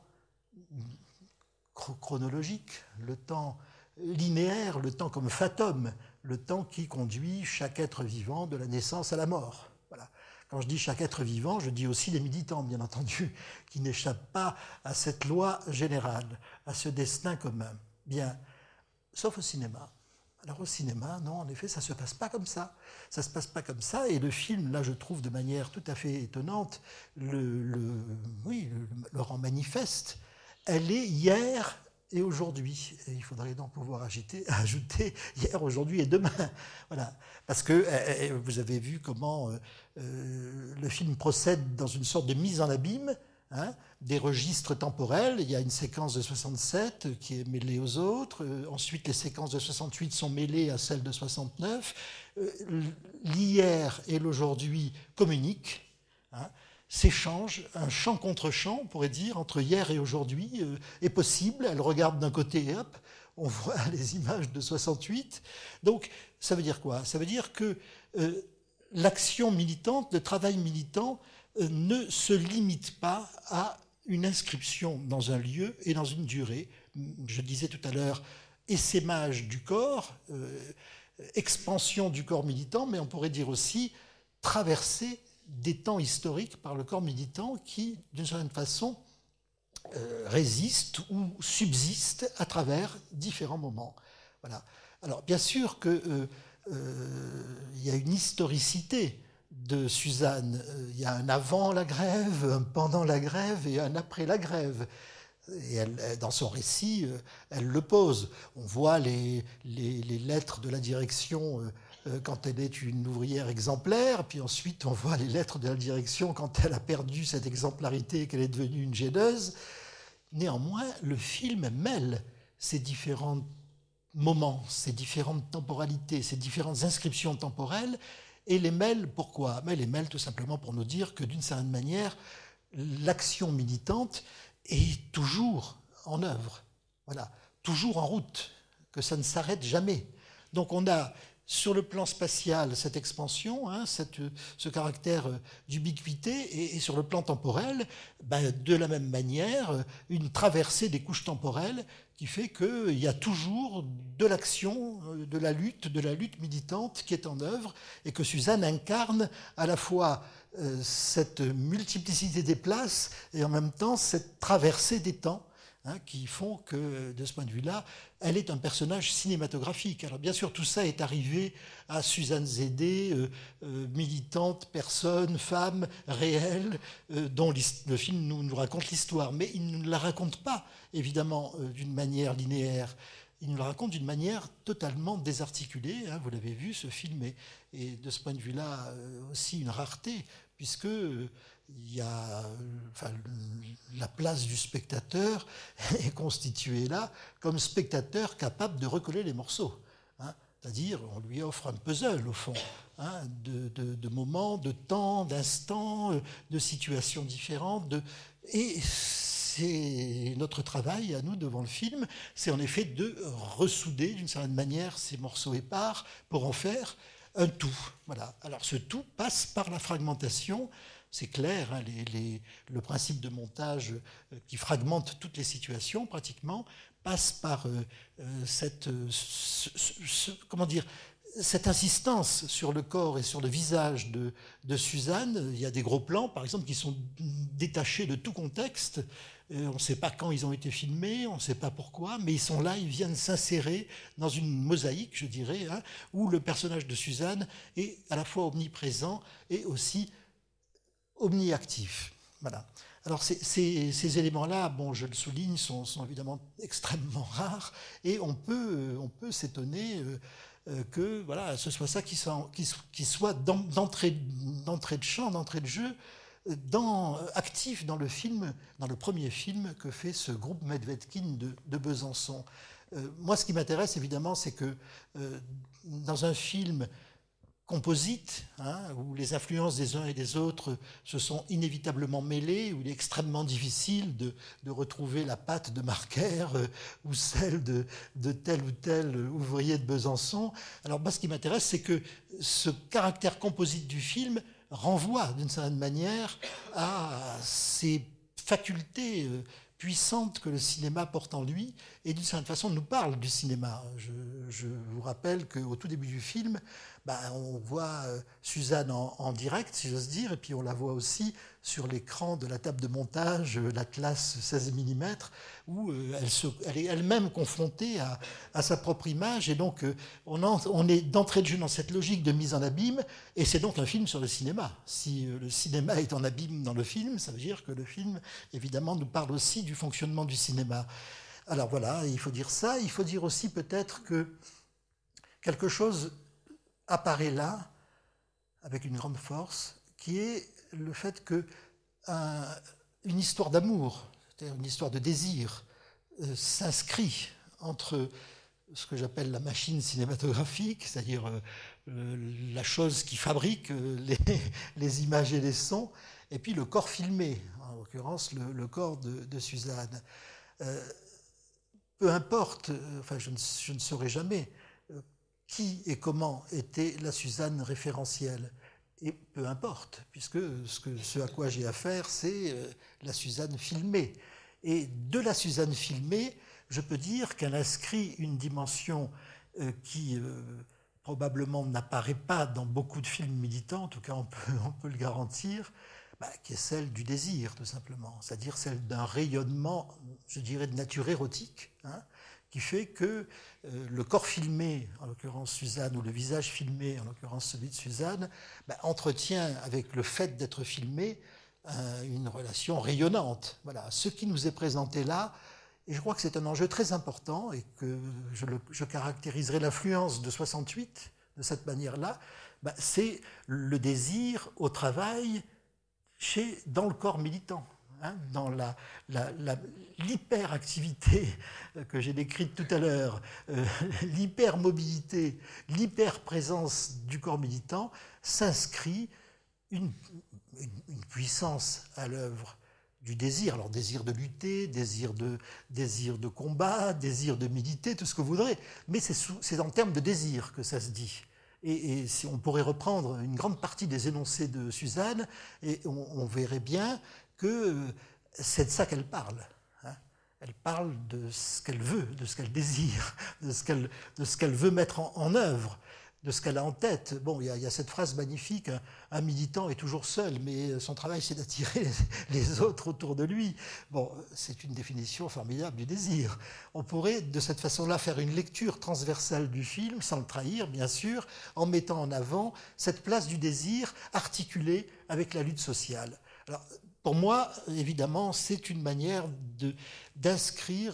Speaker 2: chronologique, le temps linéaire, le temps comme fatum, le temps qui conduit chaque être vivant de la naissance à la mort. Voilà. Quand je dis chaque être vivant, je dis aussi les militants, bien entendu, qui n'échappent pas à cette loi générale, à ce destin commun. Bien. Sauf au cinéma. Alors au cinéma, non, en effet, ça ne se passe pas comme ça. Ça ne se passe pas comme ça, et le film, là, je trouve de manière tout à fait étonnante, le rend manifeste. Elle est hier et aujourd'hui. Et il faudrait donc pouvoir ajouter hier, aujourd'hui et demain. Voilà. Parce que vous avez vu comment le film procède dans une sorte de mise en abîme, hein, des registres temporels. Il y a une séquence de 67 qui est mêlée aux autres. Ensuite, les séquences de 68 sont mêlées à celles de 69. L'hier et l'aujourd'hui communiquent, hein, s'échangent. Un champ contre champ, on pourrait dire, entre hier et aujourd'hui est possible. Elle regarde d'un côté et hop, on voit les images de 68. Donc, ça veut dire quoi? Ça veut dire que l'action militante, le travail militant, ne se limite pas à une inscription dans un lieu et dans une durée. Je disais tout à l'heure, essaimage du corps, expansion du corps militant, mais on pourrait dire aussi traversée des temps historiques par le corps militant qui, d'une certaine façon, résiste ou subsiste à travers différents moments. Voilà. Alors, bien sûr qu'il y a une historicité de Suzanne. Il y a un avant la grève, un pendant la grève et un après la grève. Et elle, dans son récit, elle le pose. On voit les lettres de la direction quand elle est une ouvrière exemplaire, puis ensuite on voit les lettres de la direction quand elle a perdu cette exemplarité et qu'elle est devenue une gêneuse. Néanmoins, le film mêle ces différents moments, ces différentes temporalités, ces différentes inscriptions temporelles, et les mêle pourquoi? Mais les mêle tout simplement pour nous dire que d'une certaine manière, l'action militante est toujours en œuvre, voilà, toujours en route, que ça ne s'arrête jamais. Donc on a sur le plan spatial cette expansion, hein, ce caractère d'ubiquité, et sur le plan temporel, de la même manière, une traversée des couches temporelles qui fait qu'il y a toujours de l'action, de la lutte militante qui est en œuvre, et que Suzanne incarne à la fois cette multiplicité des places et en même temps cette traversée des temps, hein, qui font que, de ce point de vue-là, elle est un personnage cinématographique. Alors bien sûr, tout ça est arrivé à Suzanne Zédé, militante, personne, femme, réelle, dont le film nous raconte l'histoire. Mais il ne la raconte pas, évidemment, d'une manière linéaire. Il nous la raconte d'une manière totalement désarticulée. Hein, vous l'avez vu, ce film est de ce point de vue-là aussi une rareté, puisque il y a, la place du spectateur est constituée là comme spectateur capable de recoller les morceaux. Hein, c'est-à-dire, on lui offre un puzzle, au fond, hein, de moments, de temps, d'instants, de situations différentes. Et c'est notre travail, à nous, devant le film, c'est en effet de ressouder, d'une certaine manière, ces morceaux épars pour en faire un tout. Voilà. Alors, ce tout passe par la fragmentation. C'est clair, hein, le principe de montage qui fragmente toutes les situations, pratiquement, passe par cette insistance sur le corps et sur le visage de Suzanne. Il y a des gros plans, par exemple, qui sont détachés de tout contexte. On ne sait pas quand ils ont été filmés, on ne sait pas pourquoi, mais ils sont là, ils viennent s'insérer dans une mosaïque, je dirais, hein, où le personnage de Suzanne est à la fois omniprésent et aussi omniactif. Voilà. Alors ces éléments-là, bon, je le souligne, sont évidemment extrêmement rares, et on peut s'étonner que voilà, ce soit ça qui soit d'entrée de champ, d'entrée de jeu, actif dans le film, dans le premier film que fait ce groupe Medvedkin de Besançon. Moi, ce qui m'intéresse évidemment, c'est que dans un film composite, hein, où les influences des uns et des autres se sont inévitablement mêlées, où il est extrêmement difficile de retrouver la patte de Marquer ou celle de tel ou tel ouvrier de Besançon. Alors moi, ce qui m'intéresse, c'est que ce caractère composite du film renvoie d'une certaine manière à ces facultés puissante que le cinéma porte en lui, et d'une certaine façon nous parle du cinéma. Je vous rappelle qu'au tout début du film, on voit Suzanne en direct, si j'ose dire, et puis on la voit aussi sur l'écran de la table de montage, l'Atlas 16 mm, où elle est elle-même confrontée à sa propre image, et donc on est d'entrée de jeu dans cette logique de mise en abîme, et c'est donc un film sur le cinéma. Si le cinéma est en abîme dans le film, ça veut dire que le film, évidemment, nous parle aussi du fonctionnement du cinéma. Alors voilà, il faut dire ça. Il faut dire aussi peut-être que quelque chose apparaît là, avec une grande force, qui est le fait que une histoire d'amour, c'est-à-dire une histoire de désir, s'inscrit entre ce que j'appelle la machine cinématographique, c'est-à-dire la chose qui fabrique les images et les sons, et puis le corps filmé, en l'occurrence le corps de Suzanne. Peu importe, enfin je ne saurais jamais qui et comment était la Suzanne référentielle. Et peu importe, puisque ce à quoi j'ai affaire, c'est la Suzanne filmée. Et de la Suzanne filmée, je peux dire qu'elle inscrit une dimension qui probablement n'apparaît pas dans beaucoup de films militants, en tout cas on peut le garantir, qui est celle du désir, tout simplement, c'est-à-dire celle d'un rayonnement, je dirais, de nature érotique, hein, qui fait que le corps filmé, en l'occurrence Suzanne, ou le visage filmé, en l'occurrence celui de Suzanne, entretient avec le fait d'être filmé une relation rayonnante. Voilà. Ce qui nous est présenté là, et je crois que c'est un enjeu très important, et que je caractériserai l'influence de 68 de cette manière-là, c'est le désir au travail dans le corps militant. Hein, dans l'hyperactivité que j'ai décrite tout à l'heure, l'hypermobilité, l'hyperprésence du corps militant, s'inscrit une puissance à l'œuvre du désir. Alors désir de lutter, désir de combat, désir de militer, tout ce que vous voudrez, mais c'est en termes de désir que ça se dit. Et si on pourrait reprendre une grande partie des énoncés de Suzanne, et on verrait bien que c'est de ça qu'elle parle. Hein. Elle parle de ce qu'elle veut, de ce qu'elle désire, de ce qu'elle veut mettre en œuvre, de ce qu'elle a en tête. Bon, il y a cette phrase magnifique, un militant est toujours seul, mais son travail c'est d'attirer les autres autour de lui. Bon, c'est une définition formidable du désir. On pourrait de cette façon-là faire une lecture transversale du film, sans le trahir bien sûr, en mettant en avant cette place du désir articulée avec la lutte sociale. Alors, pour moi, évidemment, c'est une manière d'inscrire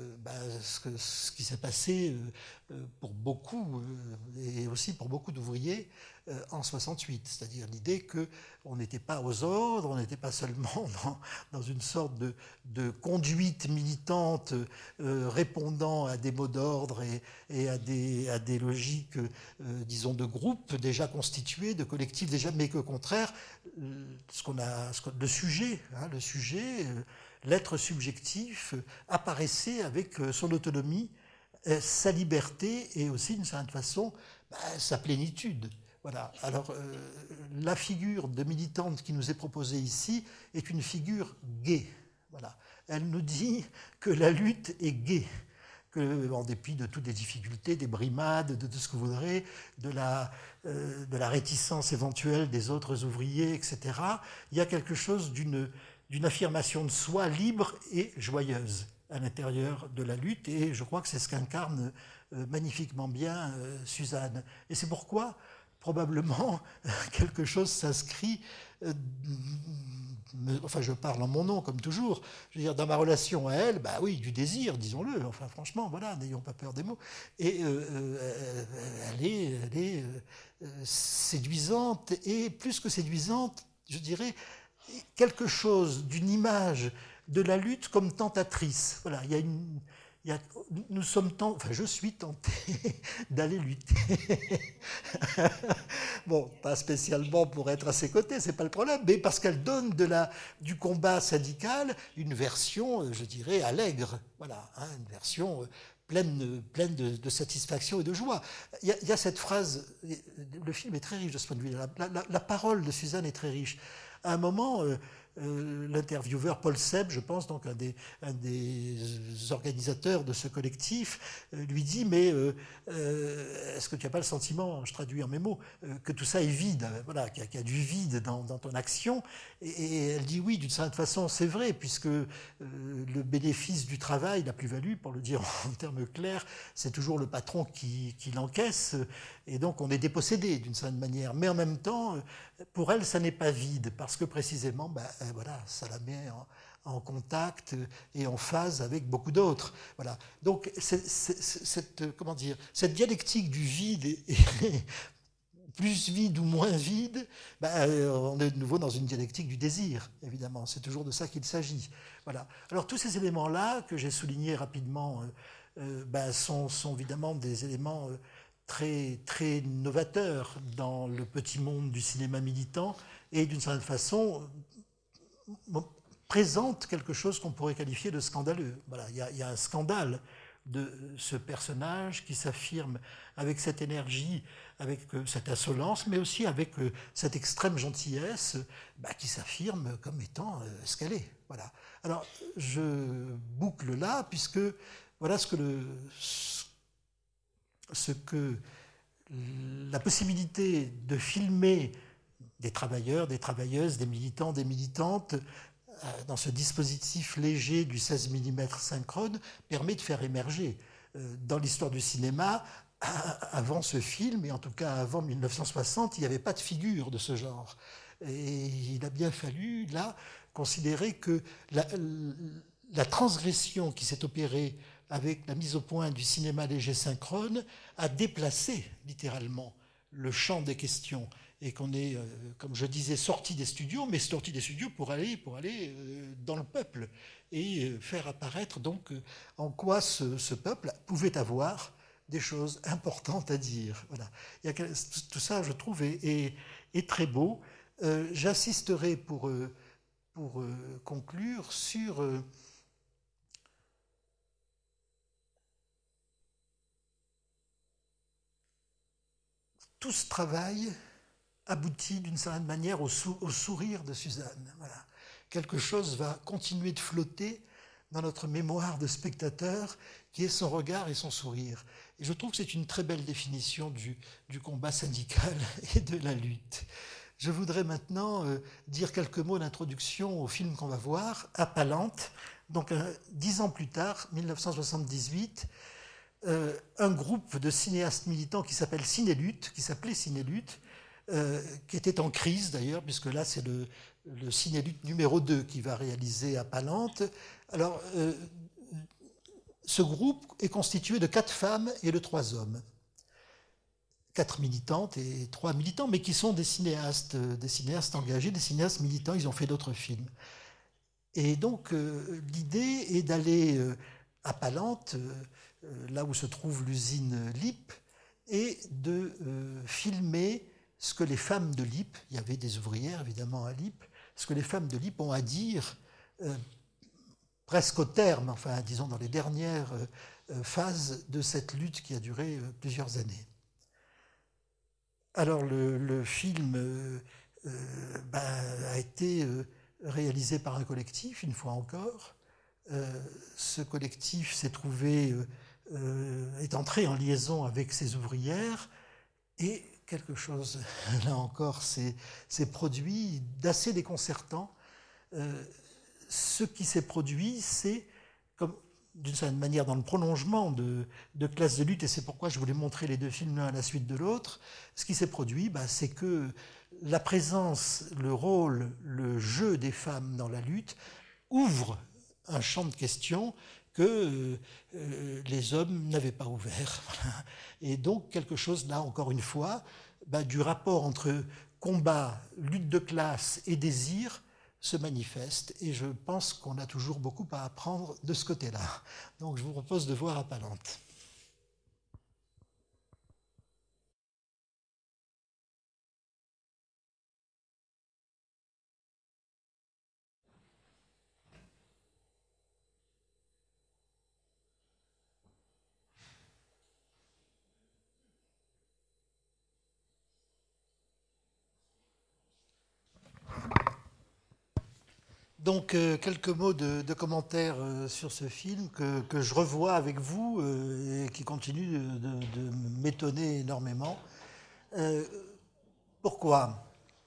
Speaker 2: ce qui s'est passé pour beaucoup, et aussi pour beaucoup d'ouvriers, en 68. C'est-à-dire l'idée qu'on n'était pas aux ordres, on n'était pas seulement dans une sorte de conduite militante répondant à des mots d'ordre et à des logiques, disons, de groupes déjà constitués, de collectifs déjà, mais qu'au contraire, le sujet, l'être subjectif apparaissait avec son autonomie, sa liberté et aussi, d'une certaine façon, sa plénitude. Voilà. Alors, la figure de militante qui nous est proposée ici est une figure gaie. Voilà. Elle nous dit que la lutte est gaie, que, en dépit de toutes les difficultés, des brimades, de tout ce que vous voudrez, de la réticence éventuelle des autres ouvriers, etc., il y a quelque chose d'une affirmation de soi libre et joyeuse à l'intérieur de la lutte, et je crois que c'est ce qu'incarne magnifiquement bien Suzanne. Et c'est pourquoi, probablement, quelque chose s'inscrit, enfin je parle en mon nom comme toujours, je veux dire dans ma relation à elle, oui, du désir, disons-le, enfin franchement, voilà, n'ayons pas peur des mots, et elle est séduisante, et plus que séduisante, je dirais, quelque chose d'une image de la lutte comme tentatrice. Voilà, nous sommes je suis tenté d'aller lutter. Bon, pas spécialement pour être à ses côtés, c'est pas le problème, mais parce qu'elle donne du combat syndical une version, je dirais, allègre. Voilà, hein, une version pleine de satisfaction et de joie. Il y a cette phrase, le film est très riche de ce point de vue, la parole de Suzanne est très riche. À un moment, l'intervieweur Paul Seb, je pense, donc un des organisateurs de ce collectif, lui dit, mais est-ce que tu n'as pas le sentiment, je traduis en mes mots, que tout ça est vide, voilà, qu'il y a du vide dans ton action, et elle dit oui, d'une certaine façon, c'est vrai, puisque le bénéfice du travail, la plus-value, pour le dire en termes clairs, c'est toujours le patron qui l'encaisse, et donc on est dépossédé d'une certaine manière, mais en même temps, pour elle, ça n'est pas vide, parce que précisément, voilà, ça la met en contact et en phase avec beaucoup d'autres. Voilà. Donc cette dialectique du vide plus vide ou moins vide, on est de nouveau dans une dialectique du désir, évidemment. C'est toujours de ça qu'il s'agit. Voilà. Alors tous ces éléments-là que j'ai soulignés rapidement sont évidemment des éléments très, très novateurs dans le petit monde du cinéma militant et d'une certaine façon présentent quelque chose qu'on pourrait qualifier de scandaleux. Voilà. Il y a un scandale de ce personnage qui s'affirme avec cette énergie, avec cette insolence, mais aussi avec cette extrême gentillesse qui s'affirme comme étant ce qu'elle est. Voilà. Alors, je boucle là, puisque voilà ce que la possibilité de filmer des travailleurs, des travailleuses, des militants, des militantes, dans ce dispositif léger du 16 mm synchrone, permet de faire émerger. Dans l'histoire du cinéma, avant ce film, et en tout cas avant 1960, il n'y avait pas de figure de ce genre. Et il a bien fallu, là, considérer que la transgression qui s'est opérée avec la mise au point du cinéma léger synchrone a déplacé, littéralement, le champ des questions. Et qu'on est, comme je disais, sorti des studios, mais sorti des studios pour aller dans le peuple et faire apparaître donc en quoi ce peuple pouvait avoir des choses importantes à dire. Voilà. Tout ça, je trouve, est très beau. J'insisterai pour conclure sur tout ce travail aboutit d'une certaine manière au sourire de Suzanne. Voilà. Quelque chose va continuer de flotter dans notre mémoire de spectateur, qui est son regard et son sourire. Et je trouve que c'est une très belle définition du combat syndical et de la lutte. Je voudrais maintenant dire quelques mots d'introduction au film qu'on va voir, Appalante. Donc 10 ans plus tard, 1978, un groupe de cinéastes militants qui s'appelait Cinélutte, qui était en crise d'ailleurs, puisque là c'est le Cinélutte numéro 2 qui va réaliser Appalante. Alors, ce groupe est constitué de 4 femmes et de 3 hommes. 4 militantes et 3 militants, mais qui sont des cinéastes engagés, des cinéastes militants, ils ont fait d'autres films. Et donc, l'idée est d'aller à Palante, là où se trouve l'usine LIP, et de filmer ce que les femmes de LIP, il y avait des ouvrières évidemment à LIP, ce que les femmes de LIP ont à dire, presque au terme, enfin disons dans les dernières phases de cette lutte qui a duré plusieurs années. Alors le film a été réalisé par un collectif, une fois encore. Ce collectif s'est trouvé, est entré en liaison avec ces ouvrières, et quelque chose, là encore, s'est produit d'assez déconcertant. Ce qui s'est produit, c'est, comme d'une certaine manière, dans le prolongement de Classe de lutte, et c'est pourquoi je voulais montrer les 2 films l'un à la suite de l'autre, ce qui s'est produit, c'est que la présence, le rôle, le jeu des femmes dans la lutte ouvre un champ de questions que les hommes n'avaient pas ouvert. Voilà. Et donc quelque chose, là encore une fois, du rapport entre combat, lutte de classe et désir se manifeste. Et je pense qu'on a toujours beaucoup à apprendre de ce côté-là. Donc je vous propose de voir Appalante. Donc, quelques mots de commentaires sur ce film que je revois avec vous et qui continue de m'étonner énormément. Pourquoi ?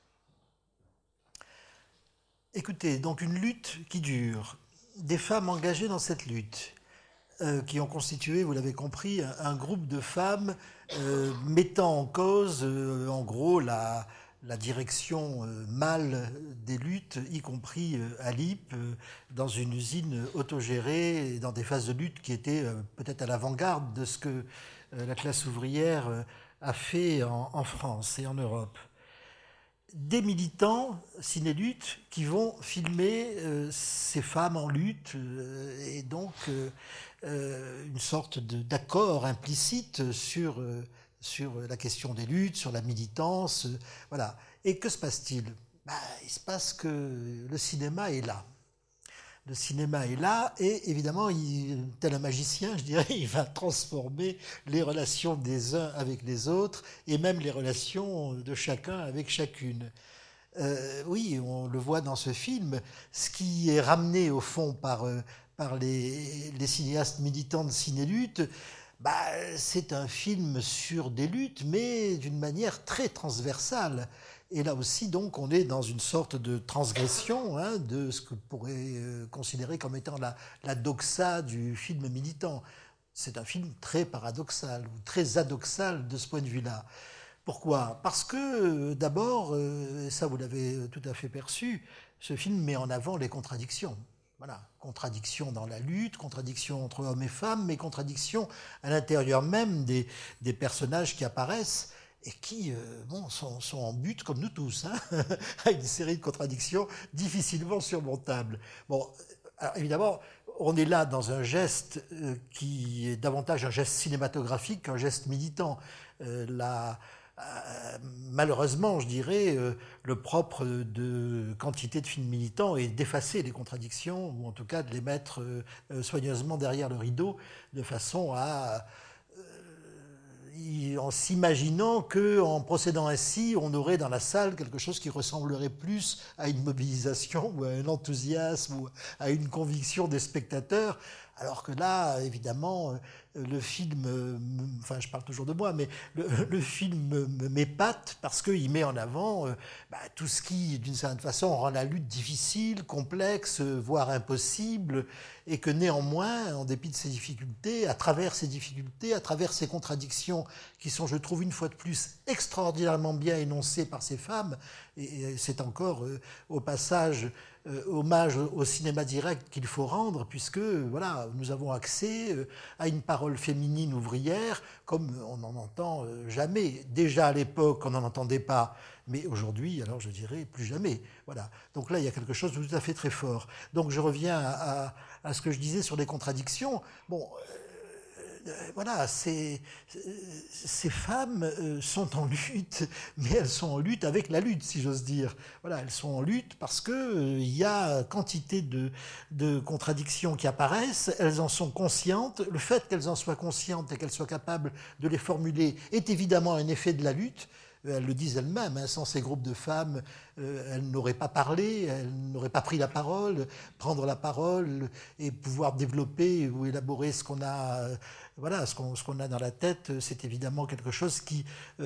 Speaker 2: Écoutez, donc une lutte qui dure, des femmes engagées dans cette lutte, qui ont constitué, vous l'avez compris, un groupe de femmes mettant en cause, en gros, la direction mâle des luttes, y compris à LIP, dans une usine autogérée, et dans des phases de lutte qui étaient peut-être à l'avant-garde de ce que la classe ouvrière a fait en France et en Europe. Des militants ciné-lutte qui vont filmer ces femmes en lutte et donc une sorte d'accord implicite sur la question des luttes, sur la militance, voilà. Et que se passe-t-il? Il se passe que le cinéma est là. Le cinéma est là et évidemment, tel un magicien, je dirais, il va transformer les relations des uns avec les autres et même les relations de chacun avec chacune. Oui, on le voit dans ce film, ce qui est ramené au fond par les cinéastes militants de ciné-lutte, c'est un film sur des luttes, mais d'une manière très transversale. Et là aussi, donc, on est dans une sorte de transgression de ce que pourrait considérer comme étant la doxa du film militant. C'est un film très paradoxal, ou très adoxal de ce point de vue-là. Pourquoi? Parce que, d'abord, ça vous l'avez tout à fait perçu, ce film met en avant les contradictions. Voilà, contradictions dans la lutte, contradictions entre hommes et femmes, mais contradictions à l'intérieur même des personnages qui apparaissent et qui sont en butte, comme nous tous, à une série de contradictions difficilement surmontables. Bon, alors évidemment, on est là dans un geste qui est davantage un geste cinématographique qu'un geste militant. Malheureusement, je dirais, le propre de quantité de films militants est d'effacer les contradictions, ou en tout cas de les mettre soigneusement derrière le rideau, de façon en s'imaginant qu'en procédant ainsi, on aurait dans la salle quelque chose qui ressemblerait plus à une mobilisation ou à un enthousiasme ou à une conviction des spectateurs, alors que là, évidemment, le film, enfin je parle toujours de moi, mais le film m'épate parce qu'il met en avant tout ce qui, d'une certaine façon, rend la lutte difficile, complexe, voire impossible, et que néanmoins, en dépit de ces difficultés, à travers ces contradictions qui sont, je trouve, une fois de plus, extraordinairement bien énoncées par ces femmes, et c'est encore, au passage, hommage au cinéma direct qu'il faut rendre, puisque voilà, nous avons accès à une parole féminine ouvrière comme on n'en entend jamais. Déjà à l'époque, on n'en entendait pas, mais aujourd'hui, alors je dirais plus jamais. Voilà. Donc là, il y a quelque chose de tout à fait très fort. Donc je reviens à ce que je disais sur les contradictions. Bon. Voilà, ces femmes sont en lutte, mais elles sont en lutte avec la lutte, si j'ose dire. Voilà, elles sont en lutte parce que il y a quantité de contradictions qui apparaissent, elles en sont conscientes. Le fait qu'elles en soient conscientes et qu'elles soient capables de les formuler est évidemment un effet de la lutte. Elles le disent elles-mêmes, sans ces groupes de femmes, elles n'auraient pas parlé, elles n'auraient pas pris la parole. Prendre la parole et pouvoir développer ou élaborer ce qu'on a, voilà, ce qu'on a dans la tête, c'est évidemment quelque chose qui,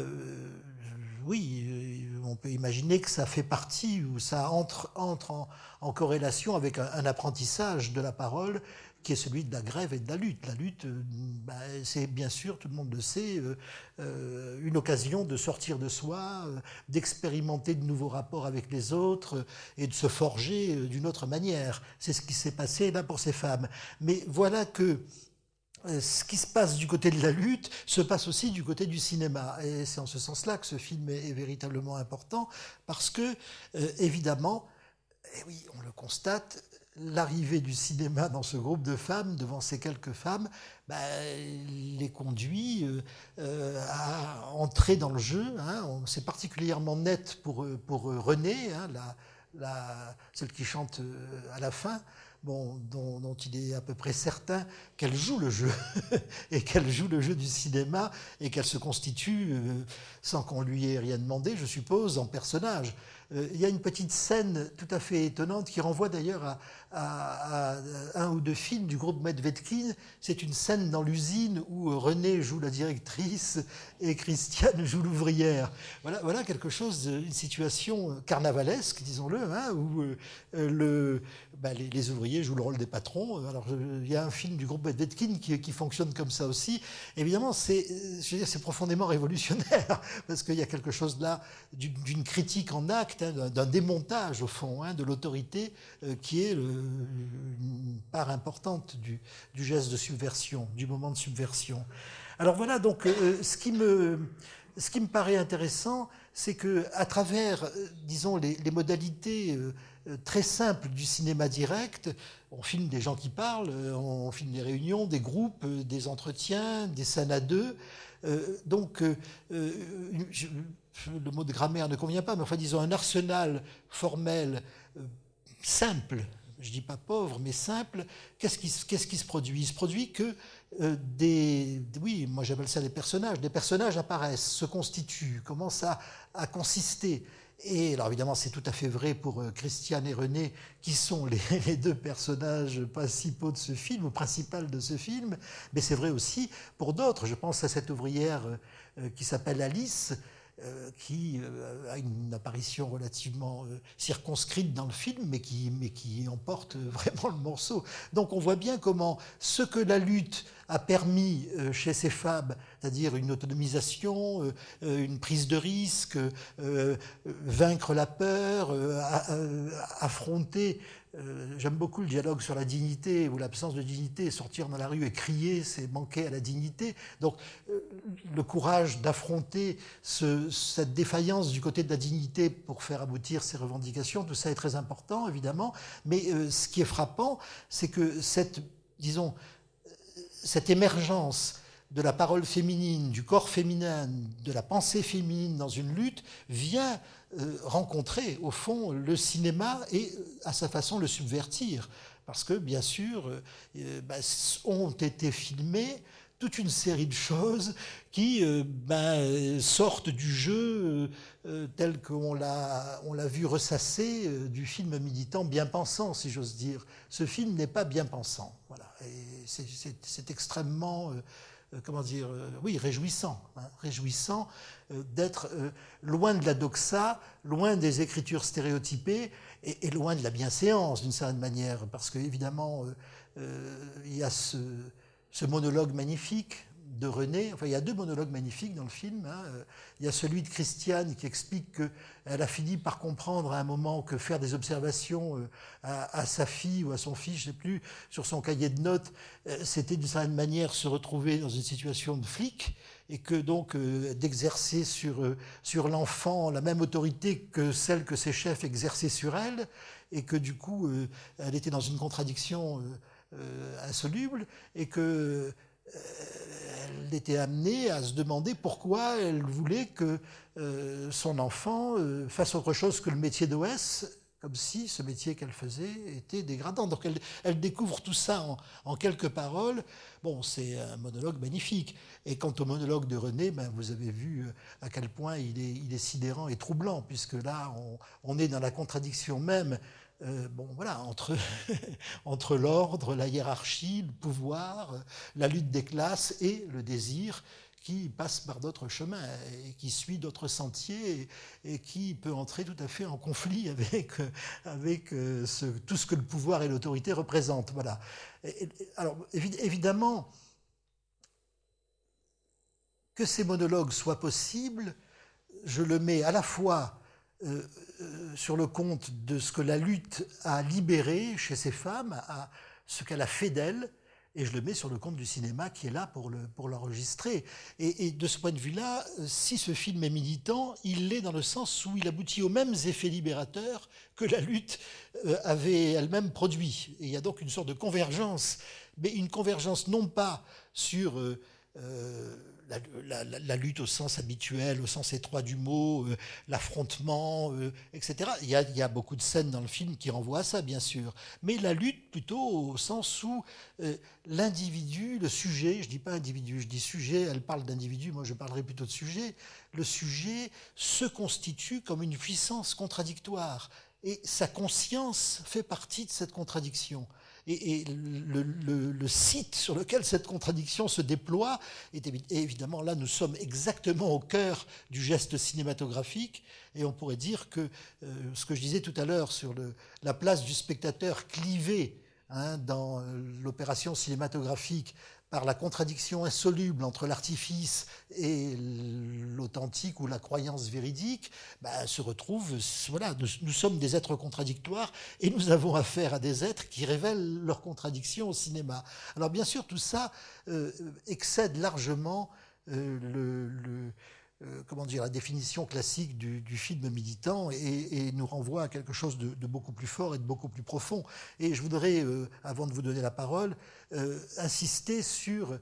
Speaker 2: oui, on peut imaginer que ça fait partie ou ça entre en corrélation avec un apprentissage de la parole qui est celui de la grève et de la lutte. La lutte, c'est bien sûr, tout le monde le sait, une occasion de sortir de soi, d'expérimenter de nouveaux rapports avec les autres et de se forger d'une autre manière. C'est ce qui s'est passé là pour ces femmes. Mais voilà que ce qui se passe du côté de la lutte se passe aussi du côté du cinéma. Et c'est en ce sens-là que ce film est véritablement important, parce que, évidemment, et oui, on le constate, l'arrivée du cinéma dans ce groupe de femmes, devant ces quelques femmes, les conduit à entrer dans le jeu. C'est particulièrement net pour Renée, celle qui chante à la fin, dont il est à peu près certain qu'elle joue le jeu, et qu'elle joue le jeu du cinéma, et qu'elle se constitue, sans qu'on lui ait rien demandé, je suppose, en personnage. Il y a une petite scène tout à fait étonnante qui renvoie d'ailleurs à un ou deux films du groupe Medvedkin. C'est une scène dans l'usine où Renée joue la directrice et Christiane joue l'ouvrière. Voilà quelque chose, une situation carnavalesque, disons-le, où les ouvriers jouent le rôle des patrons. Alors il y a un film du groupe Medvedkin qui fonctionne comme ça aussi. Évidemment, c'est profondément révolutionnaire parce qu'il y a quelque chose là d'une critique en acte, d'un démontage au fond de l'autorité qui est une part importante du geste de subversion, du moment de subversion. Alors voilà donc ce ce qui me paraît intéressant, c'est qu'à travers, disons, les modalités très simples du cinéma direct, on filme des gens qui parlent, on filme des réunions, des groupes, des entretiens, des scènes à deux. Le mot de grammaire ne convient pas, mais enfin, disons, un arsenal formel simple, je ne dis pas pauvre, mais simple. Qu'est-ce qui se produit? Il se produit que oui, moi j'appelle ça des personnages apparaissent, se constituent, commencent à consister. Et alors évidemment, c'est tout à fait vrai pour Christiane et René, qui sont les deux personnages principaux de ce film, ou principaux de ce film, mais c'est vrai aussi pour d'autres. Je pense à cette ouvrière qui s'appelle Alice, qui a une apparition relativement circonscrite dans le film, mais qui emporte vraiment le morceau. Donc on voit bien comment ce que la lutte a permis chez ces femmes, c'est-à-dire une autonomisation, une prise de risque, vaincre la peur, affronter. J'aime beaucoup le dialogue sur la dignité ou l'absence de dignité. Sortir dans la rue et crier, c'est manquer à la dignité. Donc le courage d'affronter cette défaillance du côté de la dignité pour faire aboutir ses revendications, tout ça est très important, évidemment. Mais ce qui est frappant, c'est que cette émergence de la parole féminine, du corps féminin, de la pensée féminine dans une lutte vient rencontrer, au fond, le cinéma et, à sa façon, le subvertir. Parce que, bien sûr, ont été filmées toute une série de choses qui sortent du jeu tel qu'on l'a vu ressasser du film militant bien pensant, si j'ose dire. Ce film n'est pas bien pensant. Voilà. Et c'est extrêmement... réjouissant. Réjouissant d'être loin de la doxa, loin des écritures stéréotypées et loin de la bienséance, d'une certaine manière. Parce qu'évidemment, il y a ce monologue magnifique de René. Enfin, il y a deux monologues magnifiques dans le film. Il y a celui de Christiane qui explique qu'elle a fini par comprendre à un moment que faire des observations à sa fille ou à son fils, je ne sais plus, sur son cahier de notes, c'était d'une certaine manière se retrouver dans une situation de flic, et que donc d'exercer sur l'enfant la même autorité que celle que ses chefs exerçaient sur elle, et que du coup elle était dans une contradiction insoluble, et que elle était amenée à se demander pourquoi elle voulait que son enfant fasse autre chose que le métier d'OS, comme si ce métier qu'elle faisait était dégradant. Donc elle découvre tout ça en quelques paroles. Bon, c'est un monologue magnifique. Et quant au monologue de René, vous avez vu à quel point il est sidérant et troublant, puisque là, on est dans la contradiction même entre l'ordre, la hiérarchie, le pouvoir, la lutte des classes et le désir qui passe par d'autres chemins et qui suit d'autres sentiers et qui peut entrer tout à fait en conflit avec tout ce que le pouvoir et l'autorité représentent. Voilà. Alors, évidemment, que ces monologues soient possibles, je le mets à la fois sur le compte de ce que la lutte a libéré chez ces femmes, à ce qu'elle a fait d'elles, et je le mets sur le compte du cinéma qui est là pour l'enregistrer. Et de ce point de vue-là, si ce film est militant, il l'est dans le sens où il aboutit aux mêmes effets libérateurs que la lutte avait elle-même produit. Et il y a donc une sorte de convergence, mais une convergence non pas sur... la lutte au sens habituel, au sens étroit du mot, l'affrontement, etc. Il y a beaucoup de scènes dans le film qui renvoient à ça, bien sûr. Mais la lutte plutôt au sens où l'individu, le sujet, je ne dis pas individu, je dis sujet, elle parle d'individu, moi je parlerai plutôt de sujet, le sujet se constitue comme une puissance contradictoire. Et sa conscience fait partie de cette contradiction. Et le site sur lequel cette contradiction se déploie, et évidemment là nous sommes exactement au cœur du geste cinématographique, et on pourrait dire que ce que je disais tout à l'heure sur la place du spectateur clivé dans l'opération cinématographique par la contradiction insoluble entre l'artifice et l'authentique ou la croyance véridique, se retrouve, voilà, nous sommes des êtres contradictoires et nous avons affaire à des êtres qui révèlent leurs contradictions au cinéma. Alors bien sûr, tout ça excède largement la définition classique du film militant et nous renvoie à quelque chose de beaucoup plus fort et de beaucoup plus profond. Et je voudrais, avant de vous donner la parole, insister sur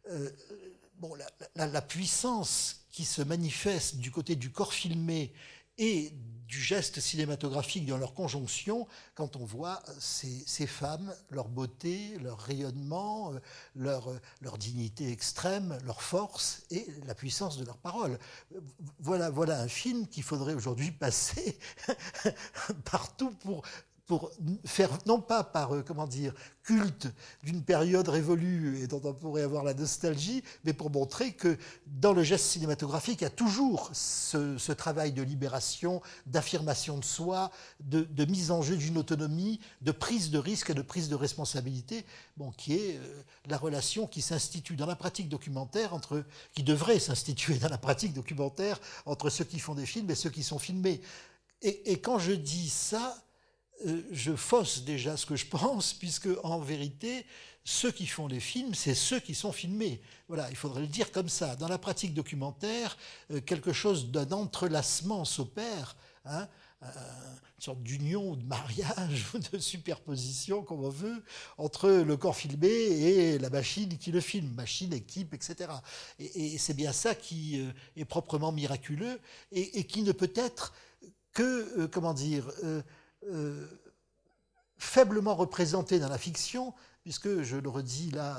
Speaker 2: la puissance qui se manifeste du côté du corps filmé et du geste cinématographique dans leur conjonction, quand on voit ces femmes, leur beauté, leur rayonnement, leur dignité extrême, leur force et la puissance de leurs paroles. Voilà un film qu'il faudrait aujourd'hui passer partout pour faire, non pas par, culte d'une période révolue et dont on pourrait avoir la nostalgie, mais pour montrer que dans le geste cinématographique, il y a toujours ce travail de libération, d'affirmation de soi, de mise en jeu d'une autonomie, de prise de risque et de prise de responsabilité, qui est la relation qui s'institue dans la pratique documentaire qui devrait s'instituer dans la pratique documentaire entre ceux qui font des films et ceux qui sont filmés. Et quand je dis ça, je fausse déjà ce que je pense, puisque en vérité, ceux qui font les films, c'est ceux qui sont filmés. Voilà, il faudrait le dire comme ça. Dans la pratique documentaire, quelque chose d'un entrelacement s'opère, une sorte d'union ou de mariage ou de superposition, comme on veut, entre le corps filmé et la machine qui le filme, machine, équipe, etc. Et c'est bien ça qui est proprement miraculeux et qui ne peut être que, faiblement représenté dans la fiction, puisque, je le redis là,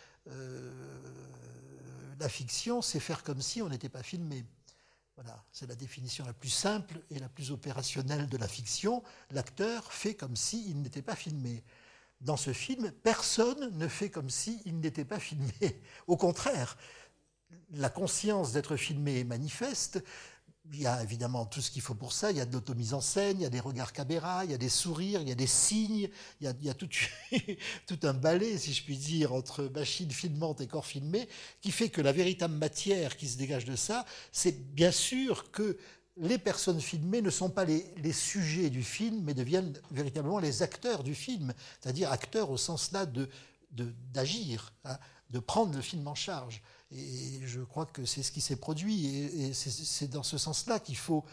Speaker 2: la fiction, c'est faire comme si on n'était pas filmé. Voilà, c'est la définition la plus simple et la plus opérationnelle de la fiction. L'acteur fait comme s'il n'était pas filmé. Dans ce film, personne ne fait comme s'il n'était pas filmé. Au contraire, la conscience d'être filmé est manifeste. Il y a évidemment tout ce qu'il faut pour ça, il y a de l'automise en scène, il y a des regards caméra, il y a des sourires, il y a des signes, il y a tout un balai, si je puis dire, entre machine filmante et corps filmé, qui fait que la véritable matière qui se dégage de ça, c'est bien sûr que les personnes filmées ne sont pas les sujets du film, mais deviennent véritablement les acteurs du film, c'est-à-dire acteurs au sens là d'agir, de prendre le film en charge. Et je crois que c'est ce qui s'est produit. Et c'est dans ce sens-là qu'il faut,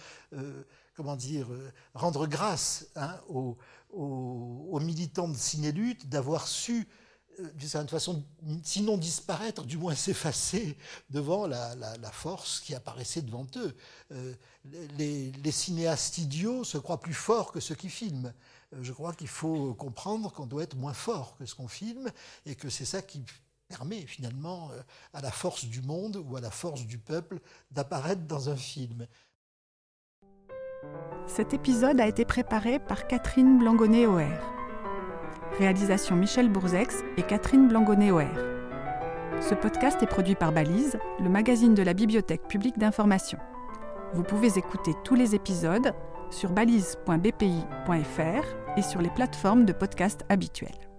Speaker 2: rendre grâce aux militants de Ciné-Lutte d'avoir su, d'une certaine façon, sinon disparaître, du moins s'effacer devant la force qui apparaissait devant eux. Les cinéastes idiots se croient plus forts que ceux qui filment. Je crois qu'il faut comprendre qu'on doit être moins fort que ce qu'on filme et que c'est ça qui permet finalement à la force du monde ou à la force du peuple d'apparaître dans un film.
Speaker 1: Cet épisode a été préparé par Catherine Blangonnet-Oher. Réalisation Michel Bourzex et Catherine Blangonnet-Oher. Ce podcast est produit par Balise, le magazine de la Bibliothèque publique d'information. Vous pouvez écouter tous les épisodes sur balise.bpi.fr et sur les plateformes de podcast habituelles.